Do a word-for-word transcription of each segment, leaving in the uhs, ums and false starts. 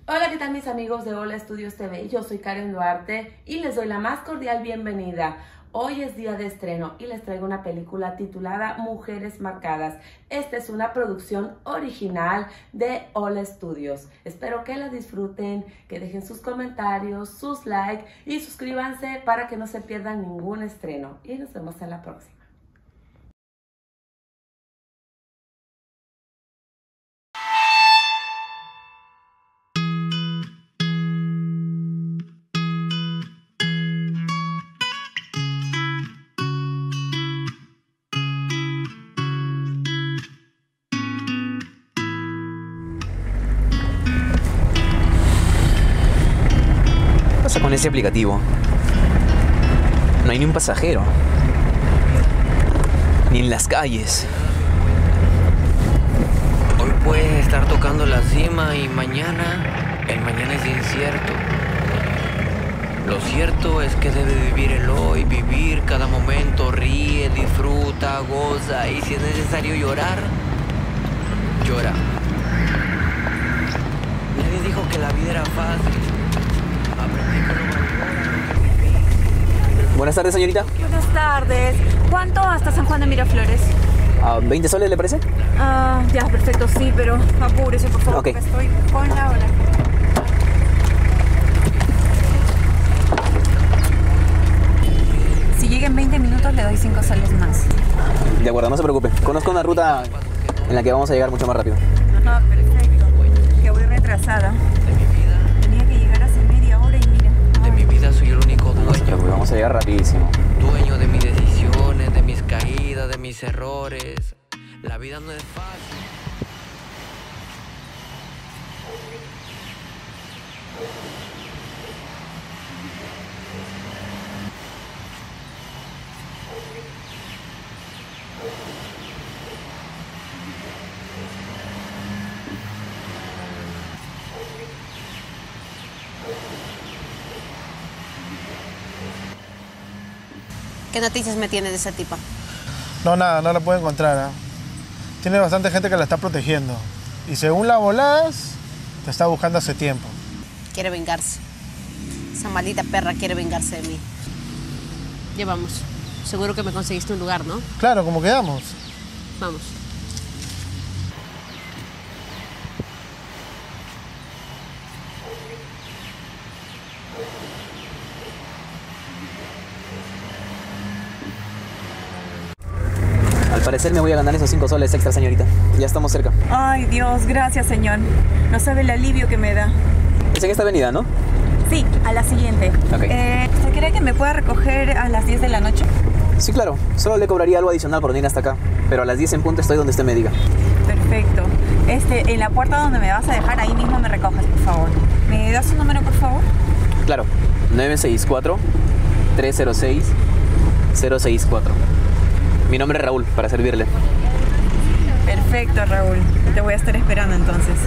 Hola, ¿qué tal mis amigos de Hola Estudios T V? Yo soy Karen Duarte y les doy la más cordial bienvenida. Hoy es día de estreno y les traigo una película titulada Mujeres Marcadas. Esta es una producción original de Hola Estudios. Espero que la disfruten, que dejen sus comentarios, sus likes y suscríbanse para que no se pierdan ningún estreno. Y nos vemos en la próxima. ¿Qué pasa con ese aplicativo? No hay ni un pasajero. Ni en las calles. Hoy puede estar tocando la cima y mañana, el mañana es incierto. Lo cierto es que debe vivir el hoy, vivir cada momento, ríe, disfruta, goza y si es necesario llorar, llora. Nadie dijo que la vida era fácil. Aprendí con lo valor. Buenas tardes, señorita. Buenas tardes. ¿Cuánto hasta San Juan de Miraflores? ¿A veinte soles le parece? Ah, ya, perfecto, sí, pero apúrese, por favor, Ok. porque estoy con la hora. Si llega en veinte minutos, le doy cinco soles más. De acuerdo, no se preocupe. Conozco una ruta en la que vamos a llegar mucho más rápido. Ajá, perfecto. Que voy retrasada. De mi vida, Tenía que llegar hace media hora y mira. de mi vida soy el único No se dueño. preocupe, vamos a llegar rapidísimo. Dueño de mis decisiones, de mis caídas, de mis errores. La vida no es fácil. ¿Qué noticias me tiene de esa tipa? No, nada, no la puedo encontrar. ¿eh? Tiene bastante gente que la está protegiendo. Y según la volás, te está buscando hace tiempo. Quiere vengarse. Esa maldita perra quiere vengarse de mí. Ya vamos. Seguro que me conseguiste un lugar, ¿no? Claro, como quedamos. Vamos. Al parecer me voy a ganar esos cinco soles extra, señorita. Ya estamos cerca. Ay, Dios, gracias, señor. No sabe el alivio que me da. Es en esta avenida, ¿no? Sí, a la siguiente. Ok. Eh, ¿Usted cree que me pueda recoger a las diez de la noche? Sí, claro. Solo le cobraría algo adicional por venir hasta acá. Pero a las diez en punto estoy donde usted me diga. Perfecto. Este, en la puerta donde me vas a dejar, ahí mismo me recoges, por favor. ¿Me das su número, por favor? Claro. nueve seis cuatro, tres cero seis, cero seis cuatro. Mi nombre es Raúl, para servirle. Perfecto, Raúl. Te voy a estar esperando entonces.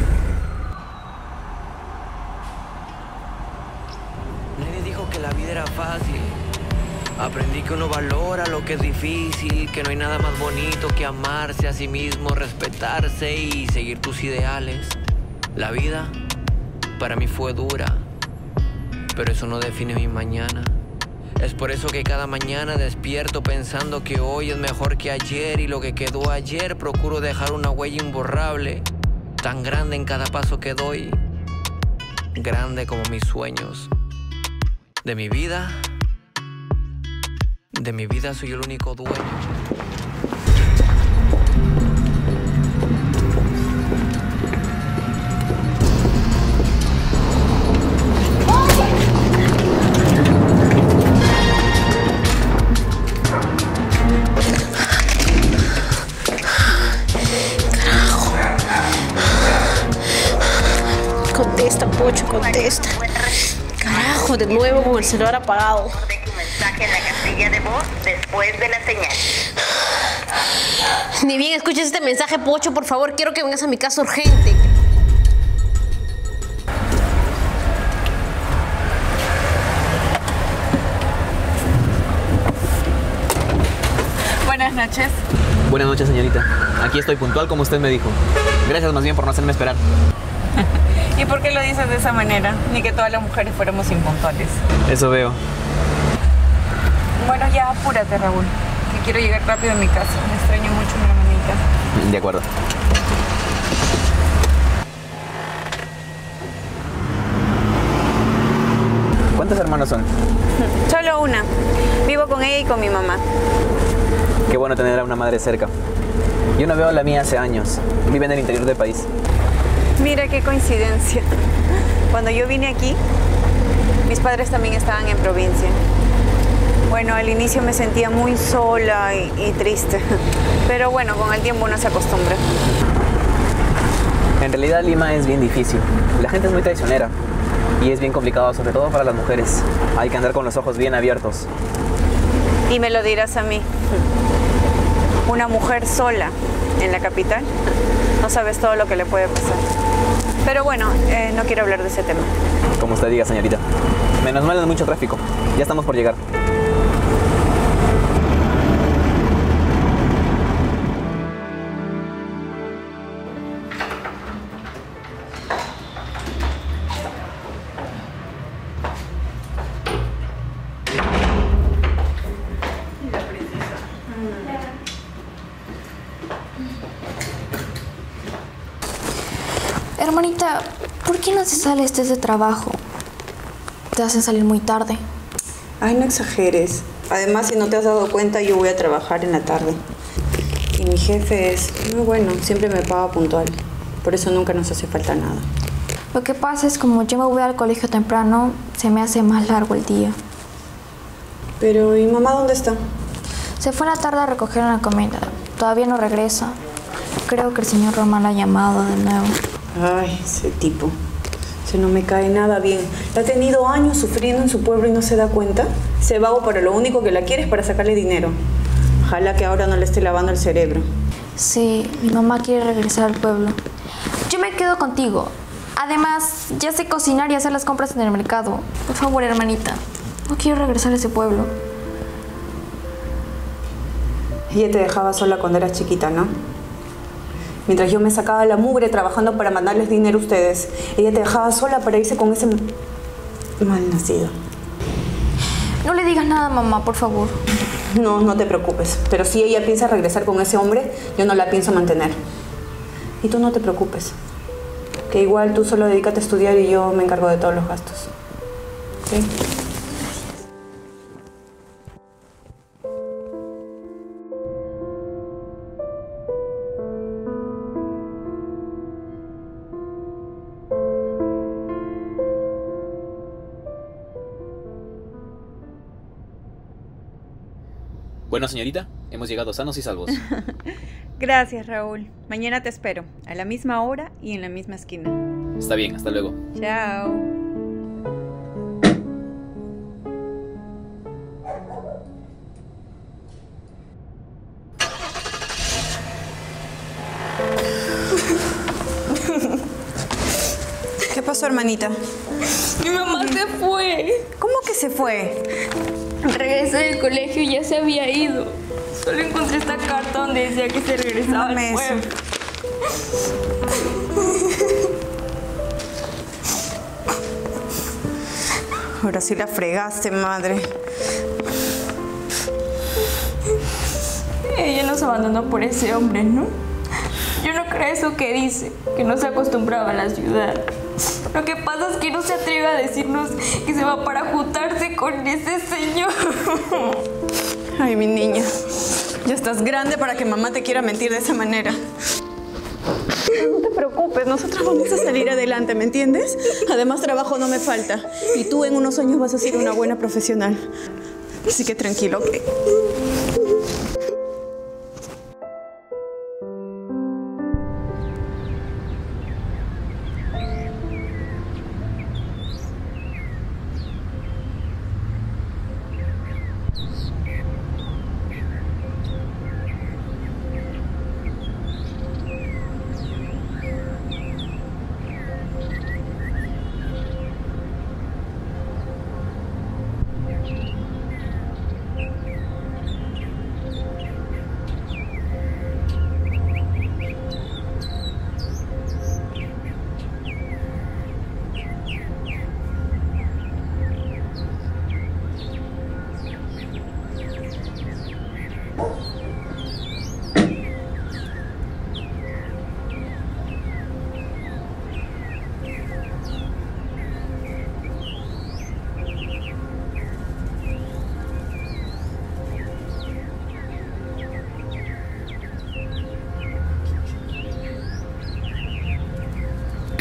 Nadie dijo que la vida era fácil. Aprendí que uno valora lo que es difícil, que no hay nada más bonito que amarse a sí mismo, respetarse y seguir tus ideales. La vida para mí fue dura, pero eso no define mi mañana. Es por eso que cada mañana despierto pensando que hoy es mejor que ayer y lo que quedó ayer procuro dejar una huella imborrable, tan grande en cada paso que doy, grande como mis sueños. De mi vida, de mi vida soy el único dueño. Contesta, Pocho, contesta. Carajo, de nuevo con el celular apagado. De tu mensaje en la casilla de voz después de la señal. Ni bien escuches este mensaje, Pocho, por favor, quiero que vengas a mi casa urgente. Buenas noches. Buenas noches, señorita. Aquí estoy puntual como usted me dijo. Gracias más bien por no hacerme esperar. ¿Y por qué lo dices de esa manera? Ni que todas las mujeres fuéramos impuntuales. Eso veo. Bueno, ya apúrate, Raúl, que quiero llegar rápido a mi casa. Me extraño mucho a mi hermanita. De acuerdo. ¿Cuántos hermanos son? Solo una. Vivo con ella y con mi mamá. Qué bueno tener a una madre cerca. Yo no veo a la mía hace años. Vive en el interior del país. Mira qué coincidencia. Cuando yo vine aquí, mis padres también estaban en provincia. Bueno, al inicio me sentía muy sola y, y triste. Pero bueno, con el tiempo uno se acostumbra. En realidad Lima es bien difícil. La gente es muy traicionera. Y es bien complicado, sobre todo para las mujeres. Hay que andar con los ojos bien abiertos. Y me lo dirás a mí. Una mujer sola en la capital, no sabes todo lo que le puede pasar. Pero bueno, eh, no quiero hablar de ese tema. Como usted diga, señorita. Menos mal, no hay mucho tráfico. Ya estamos por llegar. Hermanita, ¿por qué no te sales de ese trabajo? Te hacen salir muy tarde. Ay, no exageres. Además, si no te has dado cuenta, yo voy a trabajar en la tarde. Y mi jefe es muy bueno, siempre me paga puntual. Por eso nunca nos hace falta nada. Lo que pasa es como yo me voy al colegio temprano, se me hace más largo el día. Pero, ¿y mamá dónde está? Se fue en la tarde a recoger una comida. Todavía no regresa. Creo que el señor Román la ha llamado de nuevo. Ay, ese tipo. Se no me cae nada bien. Ha tenido años sufriendo en su pueblo y no se da cuenta. Ese vago para lo único que la quiere es para sacarle dinero. Ojalá que ahora no le esté lavando el cerebro. Sí, mi mamá quiere regresar al pueblo. Yo me quedo contigo. Además, ya sé cocinar y hacer las compras en el mercado. Por favor, hermanita. No quiero regresar a ese pueblo. Ella te dejaba sola cuando eras chiquita, ¿no? Mientras yo me sacaba la mugre trabajando para mandarles dinero a ustedes, ella te dejaba sola para irse con ese mal nacido. No le digas nada a mamá, por favor. No, no te preocupes. Pero si ella piensa regresar con ese hombre, yo no la pienso mantener. Y tú no te preocupes. Que igual tú solo dedícate a estudiar y yo me encargo de todos los gastos. ¿Sí? Bueno, señorita, hemos llegado sanos y salvos. Gracias, Raúl. Mañana te espero, a la misma hora y en la misma esquina. Está bien, hasta luego. Chao. ¿Qué pasó, hermanita? Mi mamá se fue. ¿Cómo que se fue? Regresé del colegio y ya se había ido. Solo encontré esta carta donde decía que se regresaba al pueblo. Ahora sí la fregaste, madre. Ella nos abandonó por ese hombre, ¿no? Yo no creo eso que dice, que no se acostumbraba a la ciudad. Lo que pasa es que no se atreve a decirnos que se va para juntarse con ese señor. Ay, mi niña, ya estás grande para que mamá te quiera mentir de esa manera. No te preocupes, nosotros vamos a salir adelante, ¿me entiendes? Además, trabajo no me falta. Y tú en unos años vas a ser una buena profesional. Así que tranquilo, ¿ok?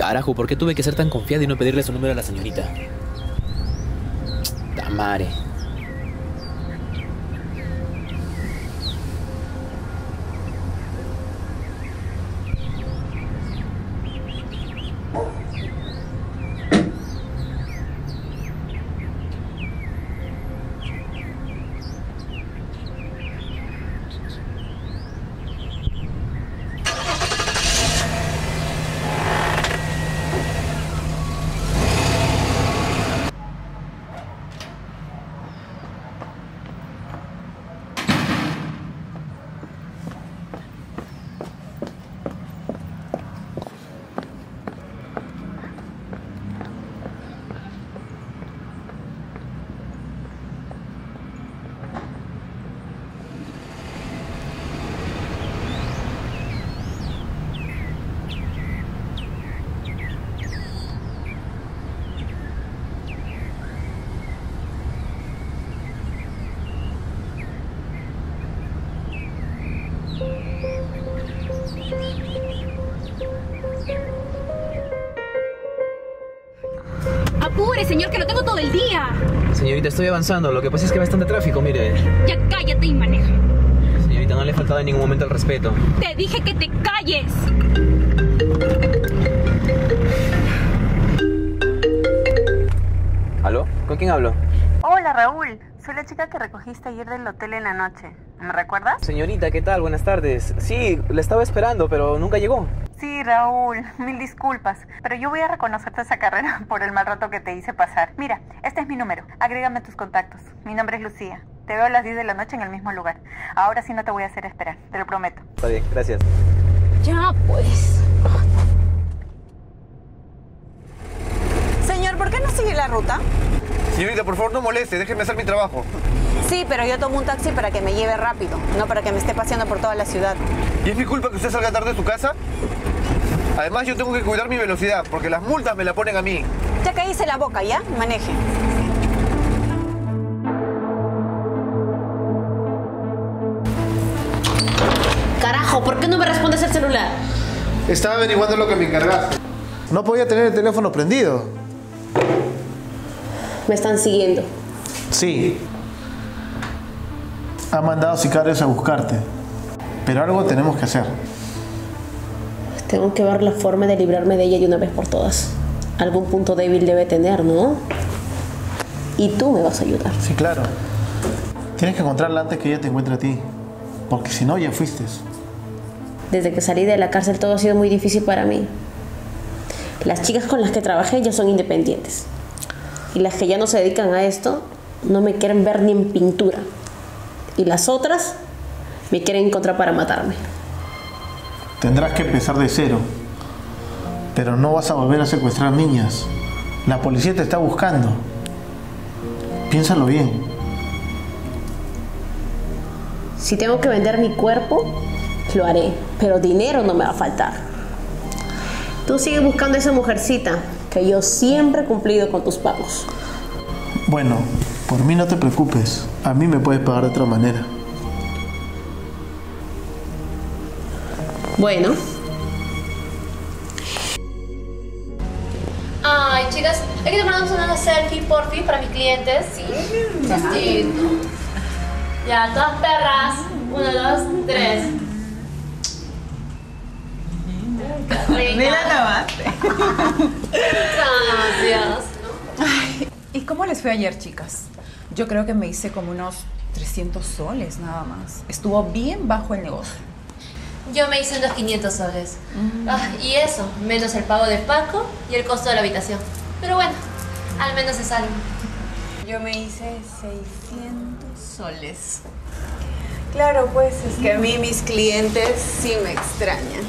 Carajo, ¿por qué tuve que ser tan confiado y no pedirle su número a la señorita? Tamare. Apure, señor, que lo tengo todo el día. Señorita, estoy avanzando. Lo que pasa es que hay bastante tráfico, mire. Ya cállate y maneja. Señorita, no le he faltado en ningún momento el respeto. Te dije que te calles. ¿Aló? ¿Con quién hablo? Hola, Raúl. Soy la chica que recogiste ayer del hotel en la noche. ¿Me recuerdas? Señorita, ¿qué tal? Buenas tardes. Sí, la estaba esperando, pero nunca llegó. Sí, Raúl, mil disculpas, pero yo voy a reconocerte esa carrera por el mal rato que te hice pasar. Mira, este es mi número, agrégame a tus contactos. Mi nombre es Lucía, te veo a las diez de la noche en el mismo lugar. Ahora sí no te voy a hacer esperar, te lo prometo. Está bien, gracias. Ya, pues. Señor, ¿por qué no sigue la ruta? Señorita, por favor no moleste, déjeme hacer mi trabajo. Sí, pero yo tomo un taxi para que me lleve rápido, no para que me esté paseando por toda la ciudad. ¿Y es mi culpa que usted salga tarde de su casa? Además, yo tengo que cuidar mi velocidad, porque las multas me la ponen a mí. Ya caíse la boca, ¿ya? Maneje. Carajo, ¿por qué no me respondes el celular? Estaba averiguando lo que me encargaste. No podía tener el teléfono prendido. Me están siguiendo. Sí. Ha mandado sicarios a buscarte. Pero algo tenemos que hacer. Tengo que ver la forma de librarme de ella de una vez por todas. Algún punto débil debe tener, ¿no? Y tú me vas a ayudar. Sí, claro. Tienes que encontrarla antes que ella te encuentre a ti. Porque si no, ya fuiste. Desde que salí de la cárcel todo ha sido muy difícil para mí. Las chicas con las que trabajé ya son independientes. Y las que ya no se dedican a esto no me quieren ver ni en pintura. Y las otras me quieren encontrar para matarme. Tendrás que empezar de cero. Pero no vas a volver a secuestrar niñas. La policía te está buscando. Piénsalo bien. Si tengo que vender mi cuerpo, lo haré. Pero dinero no me va a faltar. Tú sigues buscando a esa mujercita, que yo siempre he cumplido con tus pagos. Bueno, por mí no te preocupes. A mí me puedes pagar de otra manera. Bueno. Ay, chicas, hay que tomarnos una selfie, por fin, para mis clientes. Sí. Chistito. Ya, todas perras. Uno, dos, tres. Ni la acabaste. Gracias. Ay, ¿y cómo les fue ayer, chicas? Yo creo que me hice como unos trescientos soles nada más. Estuvo bien bajo el negocio. Yo me hice unos quinientos soles. Mm. Ah, y eso, menos el pago de Paco y el costo de la habitación. Pero bueno, al menos es algo. Yo me hice seiscientos soles. Claro, pues es que a mí mis clientes sí me extrañan.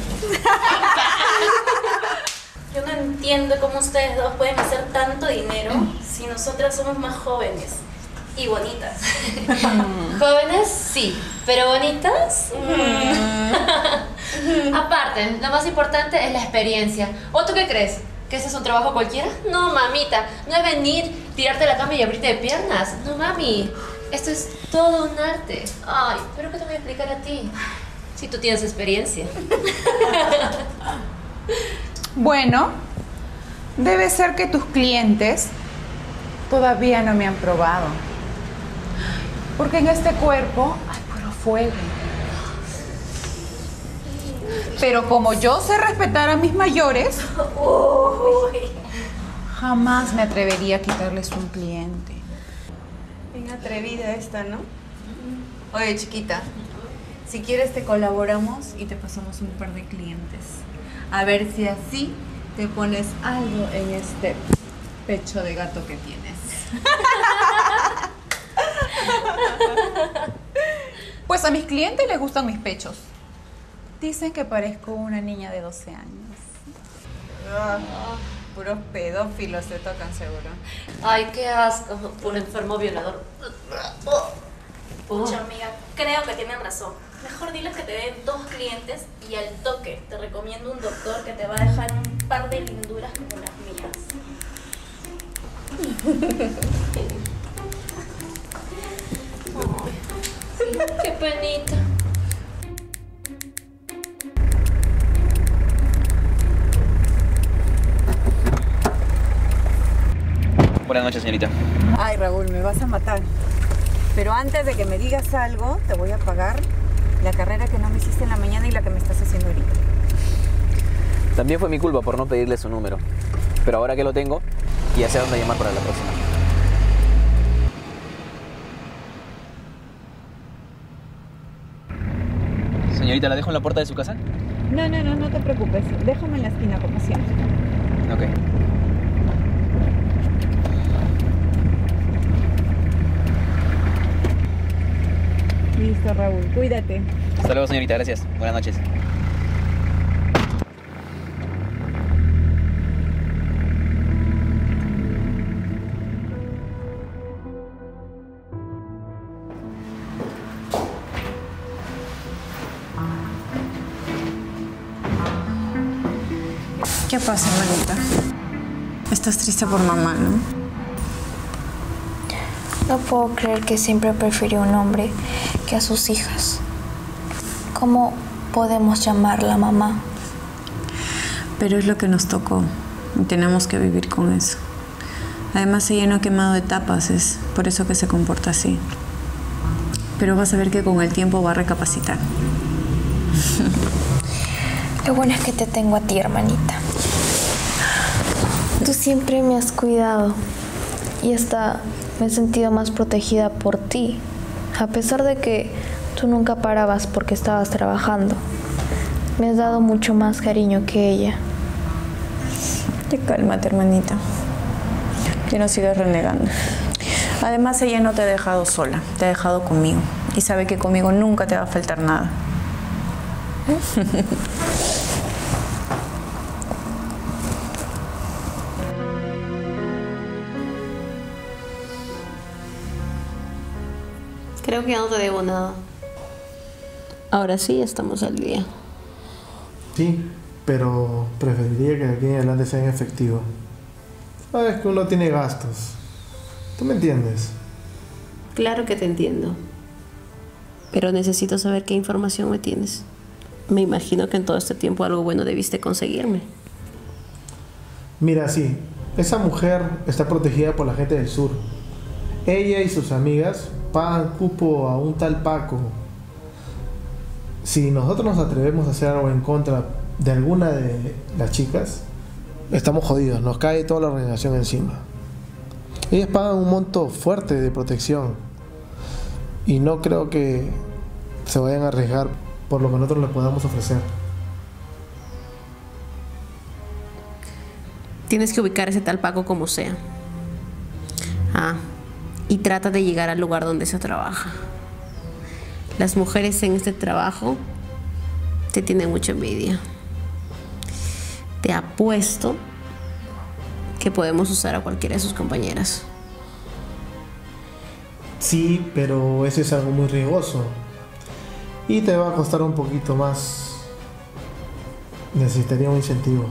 Yo no entiendo cómo ustedes dos pueden hacer tanto dinero si nosotras somos más jóvenes y bonitas. Jóvenes, sí, pero bonitas. Mm. Aparte, lo más importante es la experiencia. ¿O tú qué crees? ¿Que ese es un trabajo cualquiera? No, mamita, no es venir, tirarte a la cama y abrirte de piernas. No, mami, esto es todo un arte. Ay, ¿pero qué te voy a explicar a ti? Si tú tienes experiencia. Bueno, Debe ser que tus clientes todavía no me han probado. Porque en este cuerpo hay puro fuego. Pero como yo sé respetar a mis mayores, jamás me atrevería a quitarles un cliente. Bien atrevida esta, ¿no? Oye, chiquita, si quieres te colaboramos y te pasamos un par de clientes. A ver si así te pones algo en este pecho de gato que tienes. Pues a mis clientes les gustan mis pechos. Dicen que parezco una niña de doce años. Oh, puros pedófilos te tocan seguro. Ay, qué asco. Un enfermo violador. Pucha, amiga, creo que tienen razón. Mejor diles que te den dos clientes y al toque te recomiendo un doctor que te va a dejar un par de linduras como las mías. Ay, qué penita. Buenas noches, señorita. Ay, Raúl, me vas a matar. Pero antes de que me digas algo, te voy a pagar la carrera que no me hiciste en la mañana y la que me estás haciendo ahorita. También fue mi culpa por no pedirle su número. Pero ahora que lo tengo, ya sé a dónde llamar para la próxima. Señorita, ¿la dejo en la puerta de su casa? No, no, no, no te preocupes. Déjame en la esquina como siempre. Ok. Listo, Raúl. Cuídate. Hasta luego, señorita. Gracias. Buenas noches. ¿Qué pasa, hermanita? Estás triste por mamá, ¿no? No puedo creer que siempre prefirió un hombre que a sus hijas. ¿Cómo podemos llamarla mamá? Pero es lo que nos tocó y tenemos que vivir con eso. Además, ella no ha quemado etapas, es por eso que se comporta así. Pero vas a ver que con el tiempo va a recapacitar. Lo bueno es que te tengo a ti, hermanita. Tú siempre me has cuidado y hasta me he sentido más protegida por ti, a pesar de que tú nunca parabas porque estabas trabajando. Me has dado mucho más cariño que ella. Te cálmate, hermanita. Que no sigas renegando. Además, ella no te ha dejado sola, te ha dejado conmigo. Y sabe que conmigo nunca te va a faltar nada. Creo que ya no te debo nada. Ahora sí estamos al día. Sí, pero preferiría que de aquí en adelante sea en efectivo. Sabes que uno tiene gastos. ¿Tú me entiendes? Claro que te entiendo. Pero necesito saber qué información me tienes. Me imagino que en todo este tiempo algo bueno debiste conseguirme. Mira, sí, esa mujer está protegida por la gente del sur. Ella y sus amigas pagan cupo a un tal Paco. Si nosotros nos atrevemos a hacer algo en contra de alguna de las chicas, estamos jodidos, nos cae toda la organización encima. Ellas pagan un monto fuerte de protección y no creo que se vayan a arriesgar por lo que nosotros les podamos ofrecer. Tienes que ubicar a ese tal Paco como sea. Ah, y trata de llegar al lugar donde se trabaja. Las mujeres en este trabajo te tienen mucha envidia. Te apuesto que podemos usar a cualquiera de sus compañeras. Sí, pero eso es algo muy riesgoso y te va a costar un poquito más. Necesitaría un incentivo.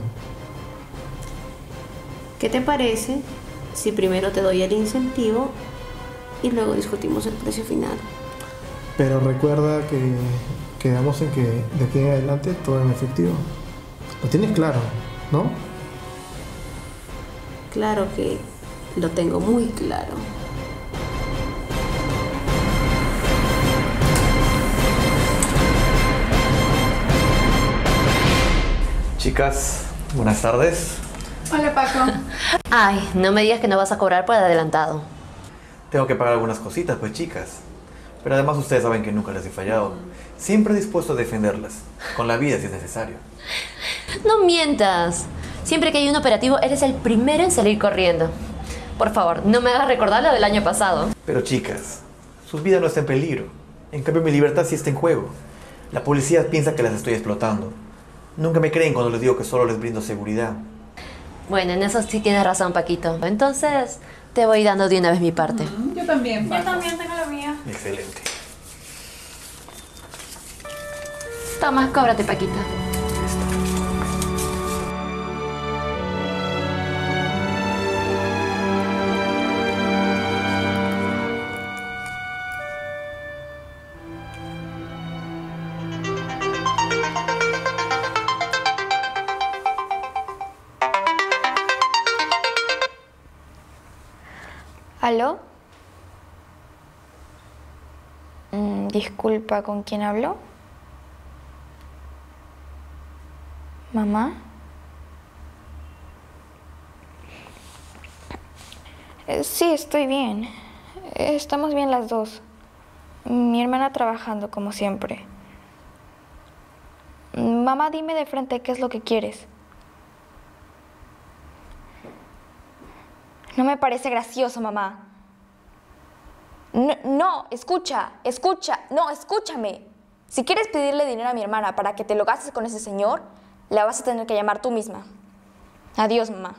¿Qué te parece si primero te doy el incentivo y luego discutimos el precio final? Pero recuerda que quedamos en que de aquí en adelante todo en efectivo. Lo tienes claro, ¿no? Claro que lo tengo muy claro. Chicas, buenas tardes. Hola, Paco. Ay, no me digas que no vas a cobrar por adelantado. Tengo que pagar algunas cositas, pues, chicas. Pero además ustedes saben que nunca les he fallado. Siempre dispuesto a defenderlas, con la vida si es necesario. No mientas. Siempre que hay un operativo, eres el primero en salir corriendo. Por favor, no me hagas recordar lo del año pasado. Pero chicas, sus vidas no están en peligro. En cambio, mi libertad sí está en juego. La policía piensa que las estoy explotando. Nunca me creen cuando les digo que solo les brindo seguridad. Bueno, en eso sí tienes razón, Paquito. Entonces, te voy dando de una vez mi parte. Mm, yo también, Paco. Yo también tengo la mía. Excelente. Toma, cóbrate, Paquita. ¿Aló? Mm, disculpa, ¿con quién hablo? ¿Mamá? Eh, sí, estoy bien. Eh, Estamos bien las dos. Mi hermana trabajando como siempre. Mamá, dime de frente qué es lo que quieres. No me parece gracioso, mamá. No, no, escucha, escucha, no, escúchame. Si quieres pedirle dinero a mi hermana para que te lo gastes con ese señor, la vas a tener que llamar tú misma. Adiós, mamá.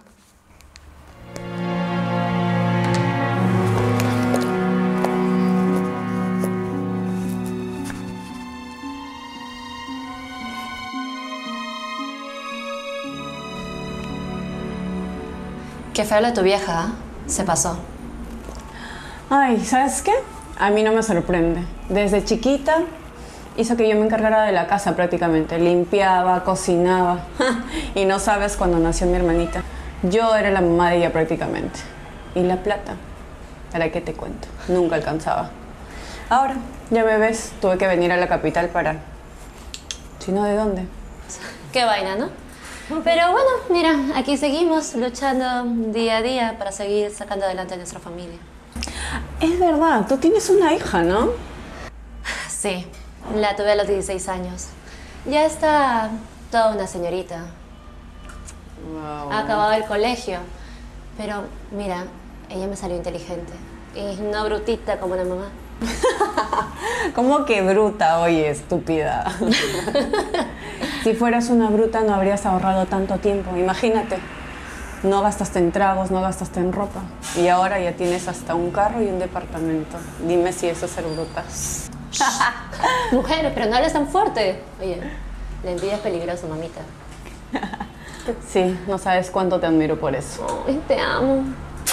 Qué feo lo de tu vieja, ¿eh? Se pasó. Ay, ¿sabes qué? A mí no me sorprende. Desde chiquita hizo que yo me encargara de la casa prácticamente. Limpiaba, cocinaba. Y no sabes, cuando nació mi hermanita, yo era la mamá de ella prácticamente. Y la plata, ¿para qué te cuento? Nunca alcanzaba. Ahora, ya me ves, tuve que venir a la capital para... Si no, ¿de dónde? Qué vaina, ¿no? Pero bueno, mira, aquí seguimos luchando día a día para seguir sacando adelante a nuestra familia. Es verdad, tú tienes una hija, ¿no? Sí, la tuve a los dieciséis años. Ya está toda una señorita. Wow. Ha acabado el colegio. Pero mira, ella me salió inteligente. Y no brutita como la mamá. ¿Cómo que bruta, oye, estúpida? Si fueras una bruta no habrías ahorrado tanto tiempo. Imagínate, no gastaste en tragos, no gastaste en ropa. Y ahora ya tienes hasta un carro y un departamento. Dime si eso es ser bruta. Mujer, pero no hables tan fuerte. Oye, la envidia es peligrosa, mamita. Sí, no sabes cuánto te admiro por eso. Ay, te amo.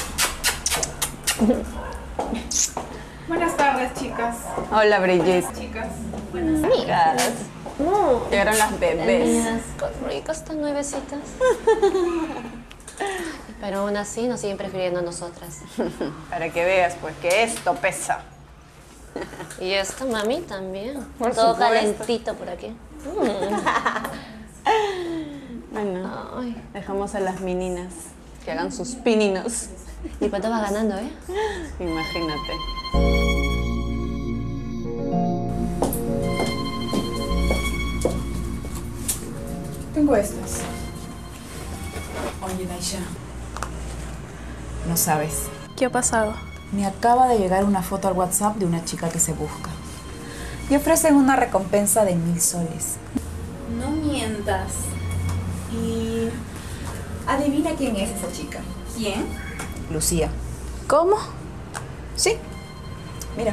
Buenas tardes, chicas. Hola, Brigitte. Chicas. Buenas amigas. No. Llegaron las bebés. Niñas, qué ricas, están nuevecitas. Pero aún así nos siguen prefiriendo a nosotras. Para que veas, pues, que esto pesa. Y esta mami también. Por Todo supuesto. calentito por aquí. Mm. Bueno, Ay. dejamos a las meninas que hagan sus pininos. ¿Y cuánto vas ganando, eh? Imagínate. Tengo estas. Oye, Naisha. No sabes. ¿Qué ha pasado? Me acaba de llegar una foto al WhatsApp de una chica que se busca. Y ofrecen una recompensa de mil soles. No mientas. Y... adivina quién es esa chica. ¿Quién? Lucía. ¿Cómo? Sí. Mira.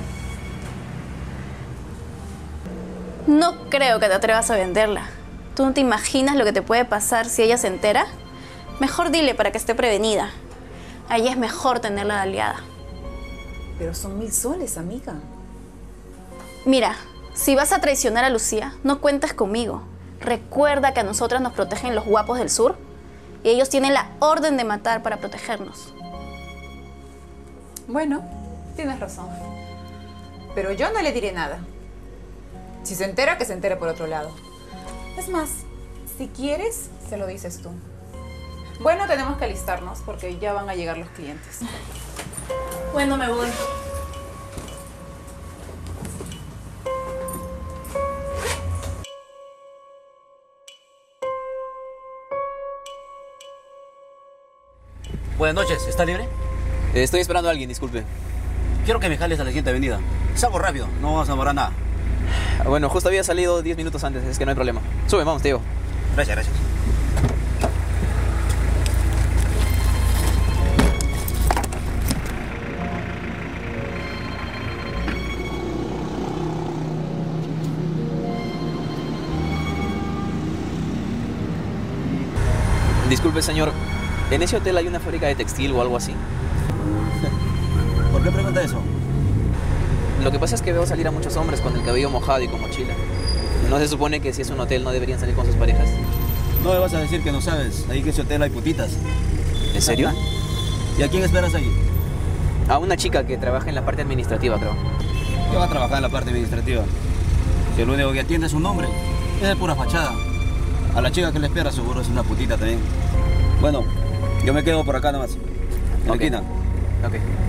No creo que te atrevas a venderla. ¿Tú no te imaginas lo que te puede pasar si ella se entera? Mejor dile para que esté prevenida. A ella es mejor tenerla de aliada. Pero son mil soles, amiga. Mira, si vas a traicionar a Lucía, no cuentes conmigo. Recuerda que a nosotras nos protegen los guapos del sur Y ellos tienen la orden de matar para protegernos. Bueno, tienes razón. Pero yo no le diré nada. Si se entera, que se entere por otro lado. Es más, si quieres, se lo dices tú. Bueno, tenemos que alistarnos porque ya van a llegar los clientes. Bueno, me voy. Buenas noches, ¿está libre? Eh, Estoy esperando a alguien, disculpe. Quiero que me jales a la siguiente avenida. Es algo rápido, no vamos a demorar nada. Ah, Bueno, justo había salido diez minutos antes, es que no hay problema. Sube, vamos, te llevo. Gracias, gracias. Disculpe, señor. ¿En ese hotel hay una fábrica de textil o algo así? ¿Por qué pregunta eso? Lo que pasa es que veo salir a muchos hombres con el cabello mojado y con mochila. ¿No se supone que si es un hotel no deberían salir con sus parejas? No me vas a decir que no sabes. Ahí que ese hotel hay putitas. ¿En serio? ¿Y a quién esperas ahí? A una chica que trabaja en la parte administrativa, creo. ¿Qué va a trabajar en la parte administrativa? Si el único que atiende es un hombre, es de pura fachada. A la chica que le espera seguro es una putita también. Bueno, yo me quedo por acá nomás. En la esquina. Ok.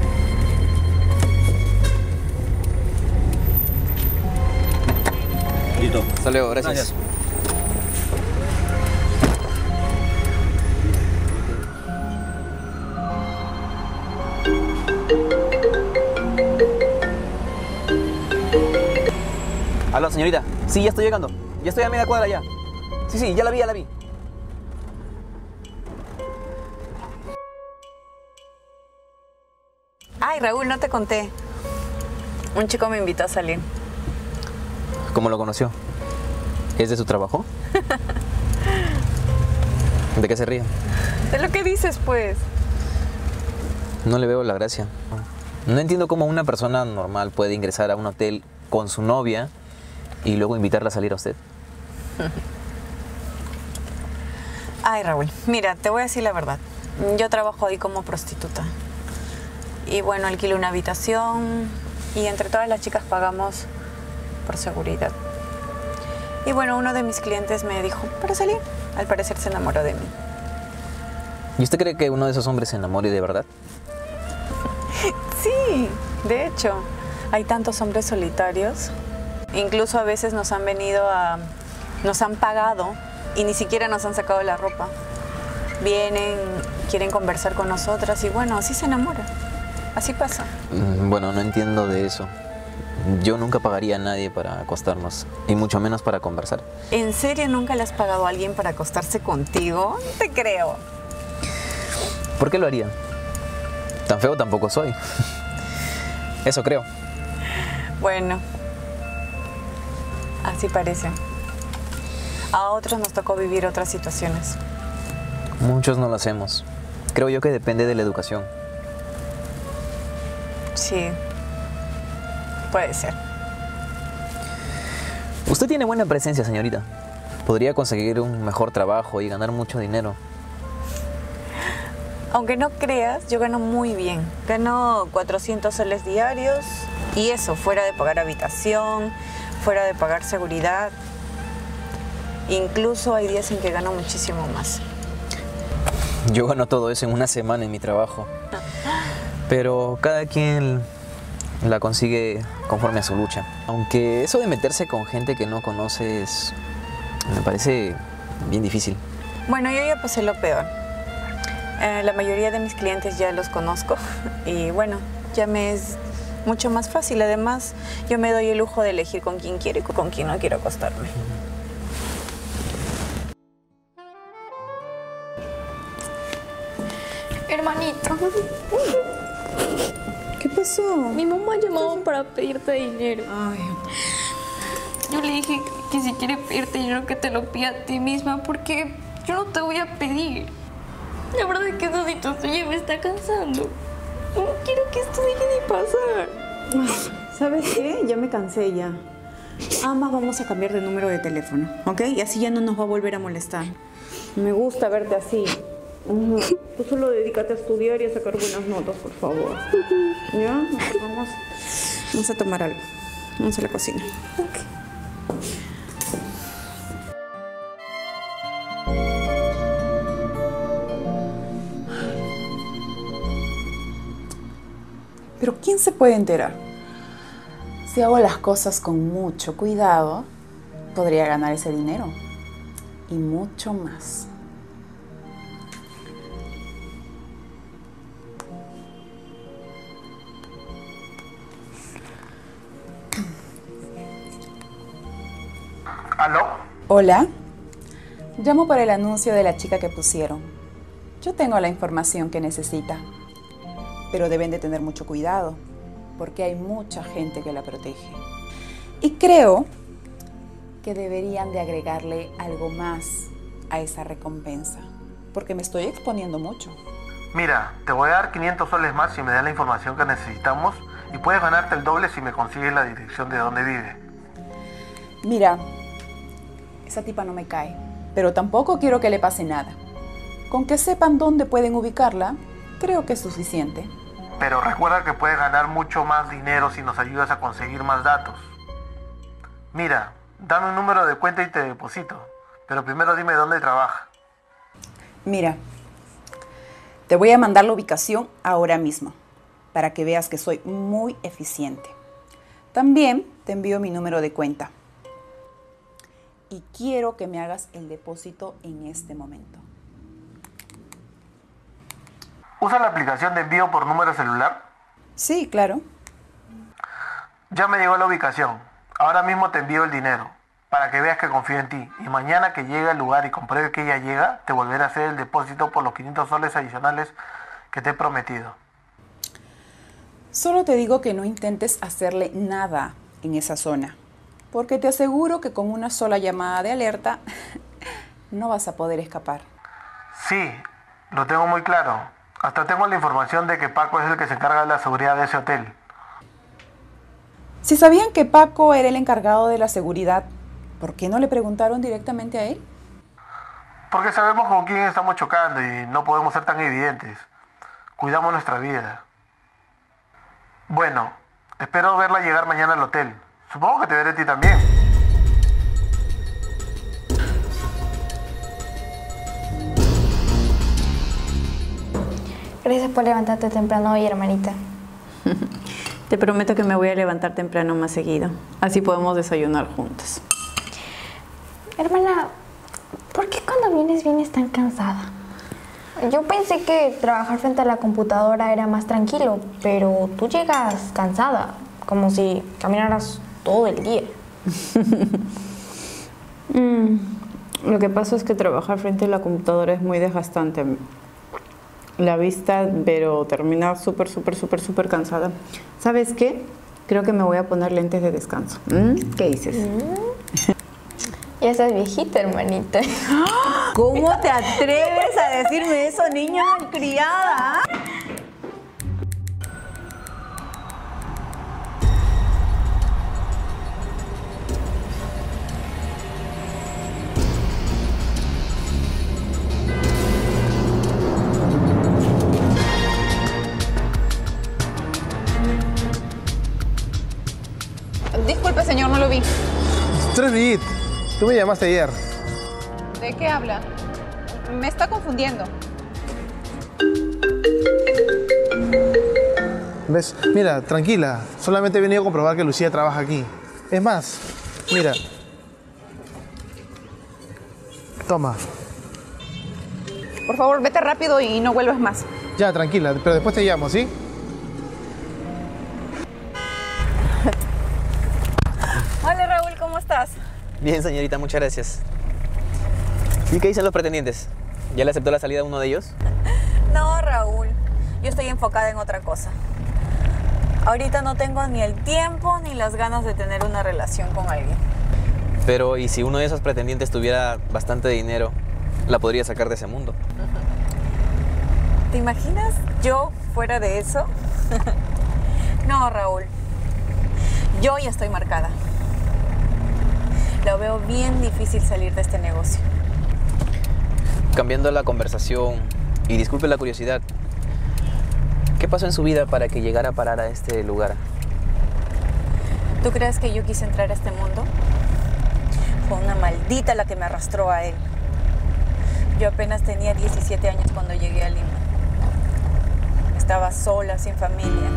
Listo. Hasta luego, gracias. Gracias. Aló, señorita. Sí, ya estoy llegando. Ya estoy a media cuadra ya. Sí, sí, ya la vi, ya la vi. Ay, Raúl, no te conté. Un chico me invitó a salir. ¿Cómo lo conoció? ¿Es de su trabajo? ¿De qué se ríe? De lo que dices, pues. No le veo la gracia. No entiendo cómo una persona normal puede ingresar a un hotel con su novia y luego invitarla a salir a usted. Ay, Raúl, mira, te voy a decir la verdad. Yo trabajo ahí como prostituta. Y bueno, alquilo una habitación y entre todas las chicas pagamos por seguridad. Y bueno, uno de mis clientes me dijo para salir. Al parecer se enamoró de mí. ¿Y usted cree que uno de esos hombres se enamore de verdad? Sí, de hecho, hay tantos hombres solitarios. Incluso a veces nos han venido a... nos han pagado y ni siquiera nos han sacado la ropa. Vienen, quieren conversar con nosotras y bueno, así se enamora. Así pasa. Bueno, no entiendo de eso. Yo nunca pagaría a nadie para acostarnos, y mucho menos para conversar. ¿En serio nunca le has pagado a alguien para acostarse contigo? No te creo. ¿Por qué lo haría? Tan feo tampoco soy. Eso creo. Bueno, así parece. A otros nos tocó vivir otras situaciones. Muchos no lo hacemos. Creo yo que depende de la educación. Sí, puede ser. Usted tiene buena presencia, señorita. Podría conseguir un mejor trabajo y ganar mucho dinero. Aunque no creas, yo gano muy bien. Gano cuatrocientos soles diarios y eso, fuera de pagar habitación, fuera de pagar seguridad. Incluso hay días en que gano muchísimo más. Yo gano todo eso en una semana en mi trabajo. Pero cada quien la consigue conforme a su lucha. Aunque eso de meterse con gente que no conoces me parece bien difícil. Bueno, yo ya pasé lo peor. Eh, la mayoría de mis clientes ya los conozco y bueno, ya me es mucho más fácil. Además, yo me doy el lujo de elegir con quién quiero y con quién no quiero acostarme. Hermanito. ¿Qué pasó? Mi mamá llamó para pedirte dinero. Ay. Yo le dije que si quiere pedirte dinero que te lo pida a ti misma porque yo no te voy a pedir. La verdad es que esa situación ya me está cansando. No quiero que esto deje de pasar. ¿Sabes qué? Ya me cansé ya. Ambas vamos a cambiar de número de teléfono, ¿ok? Y así ya no nos va a volver a molestar. Me gusta verte así. Tú solo dedícate a estudiar y a sacar buenas notas, por favor. ¿Ya? Vamos, vamos a tomar algo. Vamos a la cocina. Ok. Pero ¿quién se puede enterar? Si hago las cosas con mucho cuidado, podría ganar ese dinero. Y mucho más. ¿Aló? Hola. Llamo para el anuncio de la chica que pusieron. Yo tengo la información que necesita. Pero deben de tener mucho cuidado, porque hay mucha gente que la protege. Y creo que deberían de agregarle algo más a esa recompensa, porque me estoy exponiendo mucho. Mira, te voy a dar quinientos soles más si me das la información que necesitamos y puedes ganarte el doble si me consigues la dirección de donde vive. Mira, esa tipa no me cae, pero tampoco quiero que le pase nada. Con que sepan dónde pueden ubicarla, creo que es suficiente. Pero recuerda que puedes ganar mucho más dinero si nos ayudas a conseguir más datos. Mira, dame un número de cuenta y te deposito. Pero primero dime dónde trabaja. Mira, te voy a mandar la ubicación ahora mismo, para que veas que soy muy eficiente. También te envío mi número de cuenta. Y quiero que me hagas el depósito en este momento. ¿Usa la aplicación de envío por número celular? Sí, claro. Ya me llegó la ubicación. Ahora mismo te envío el dinero, para que veas que confío en ti. Y mañana que llegue al lugar y compruebe que ella llega, te volveré a hacer el depósito por los quinientos soles adicionales que te he prometido. Solo te digo que no intentes hacerle nada en esa zona, porque te aseguro que con una sola llamada de alerta no vas a poder escapar. Sí, lo tengo muy claro. Hasta tengo la información de que Paco es el que se encarga de la seguridad de ese hotel. Si sabían que Paco era el encargado de la seguridad, ¿por qué no le preguntaron directamente a él? Porque sabemos con quién estamos chocando y no podemos ser tan evidentes. Cuidamos nuestra vida. Bueno, espero verla llegar mañana al hotel. Supongo que te veré a ti también. Gracias por levantarte temprano hoy, hermanita. Te prometo que me voy a levantar temprano más seguido. Así podemos desayunar juntas. Hermana, ¿por qué cuando vienes vienes tan cansada? Yo pensé que trabajar frente a la computadora era más tranquilo, pero tú llegas cansada, como si caminaras todo el día. mm, lo que pasa es que trabajar frente a la computadora es muy desgastante. La vista, pero termina súper, súper, súper, súper cansada. ¿Sabes qué? Creo que me voy a poner lentes de descanso. ¿Mm? ¿Qué dices? Mm. Ya estás viejita, hermanita. ¿Cómo te atreves a decirme eso, niña malcriada? Disculpe, señor, no lo vi. Tres bit. Tú me llamaste ayer. ¿De qué habla? Me está confundiendo. ¿Ves? Mira, tranquila. Solamente he venido a comprobar que Lucía trabaja aquí. Es más, mira. Toma. Por favor, vete rápido y no vuelvas más. Ya, tranquila, pero después te llamo, ¿sí? Hola, Raúl, ¿cómo estás? Bien, señorita, muchas gracias. ¿Y qué dicen los pretendientes? ¿Ya le aceptó la salida a uno de ellos? No, Raúl. Yo estoy enfocada en otra cosa. Ahorita no tengo ni el tiempo ni las ganas de tener una relación con alguien. Pero, ¿y si uno de esos pretendientes tuviera bastante dinero, la podría sacar de ese mundo? ¿Te imaginas yo fuera de eso? No, Raúl. Yo ya estoy marcada. Lo veo bien difícil salir de este negocio. Cambiando la conversación, Y disculpe la curiosidad, ¿qué pasó en su vida para que llegara a parar a este lugar? ¿Tú crees que yo quise entrar a este mundo? Fue una maldita la que me arrastró a él. Yo apenas tenía diecisiete años cuando llegué a Lima. Estaba sola, sin familia.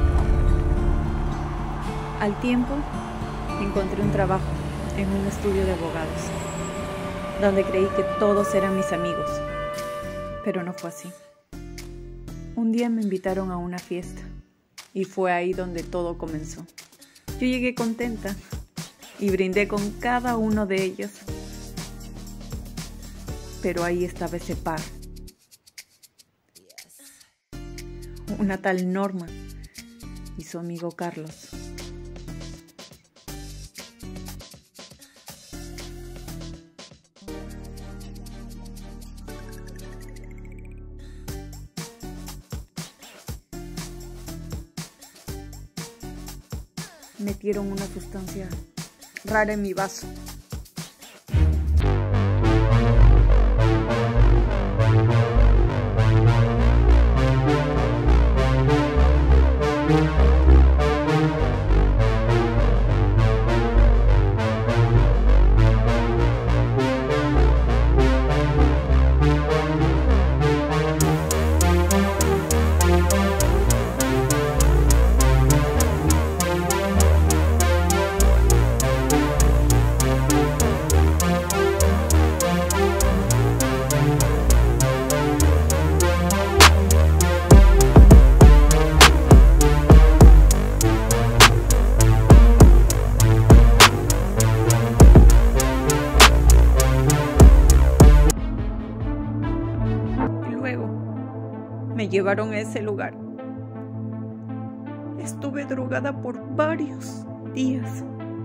Al tiempo, encontré un trabajo en un estudio de abogados, donde creí que todos eran mis amigos. Pero no fue así. Un día me invitaron a una fiesta y fue ahí donde todo comenzó. Yo llegué contenta y brindé con cada uno de ellos. Pero ahí estaba ese par. Una tal Norma y su amigo Carlos. Metieron una sustancia rara en mi vaso. Me llevaron a ese lugar. Estuve drogada por varios días.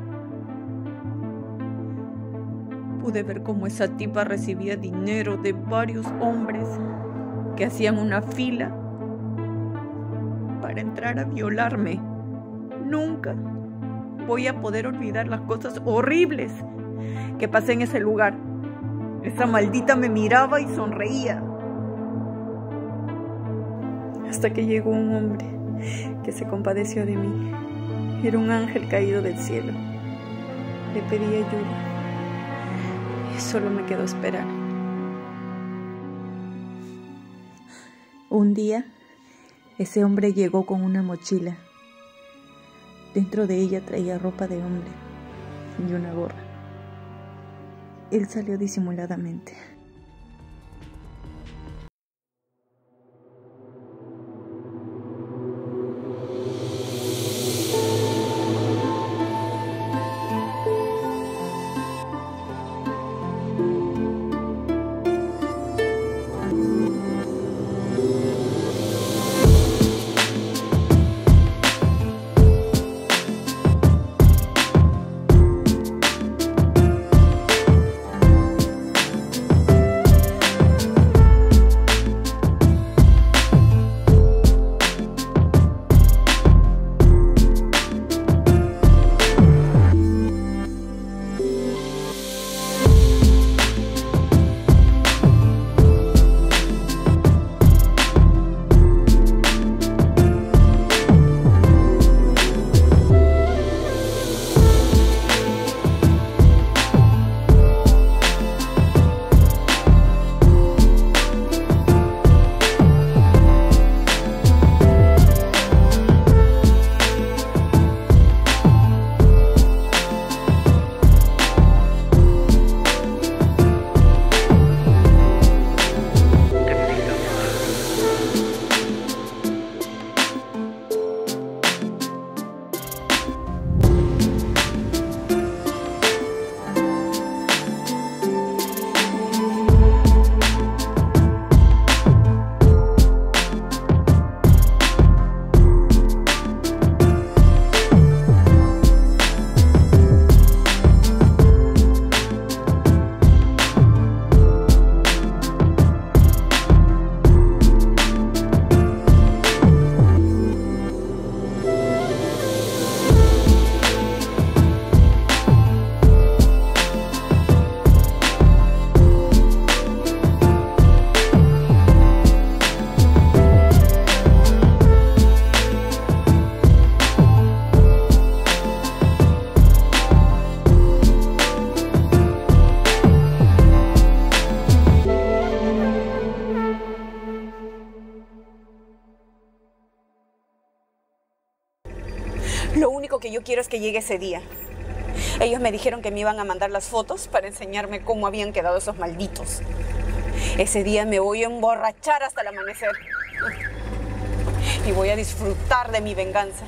Pude ver cómo esa tipa recibía dinero de varios hombres que hacían una fila para entrar a violarme. Nunca voy a poder olvidar las cosas horribles que pasé en ese lugar. Esa maldita me miraba y sonreía. Hasta que llegó un hombre que se compadeció de mí. Era un ángel caído del cielo. Le pedí ayuda y solo me quedó esperar. Un día, ese hombre llegó con una mochila. Dentro de ella traía ropa de hombre y una gorra. Él salió disimuladamente. Lo único que yo quiero es que llegue ese día. Ellos me dijeron que me iban a mandar las fotos para enseñarme cómo habían quedado esos malditos. Ese día me voy a emborrachar hasta el amanecer. Y voy a disfrutar de mi venganza.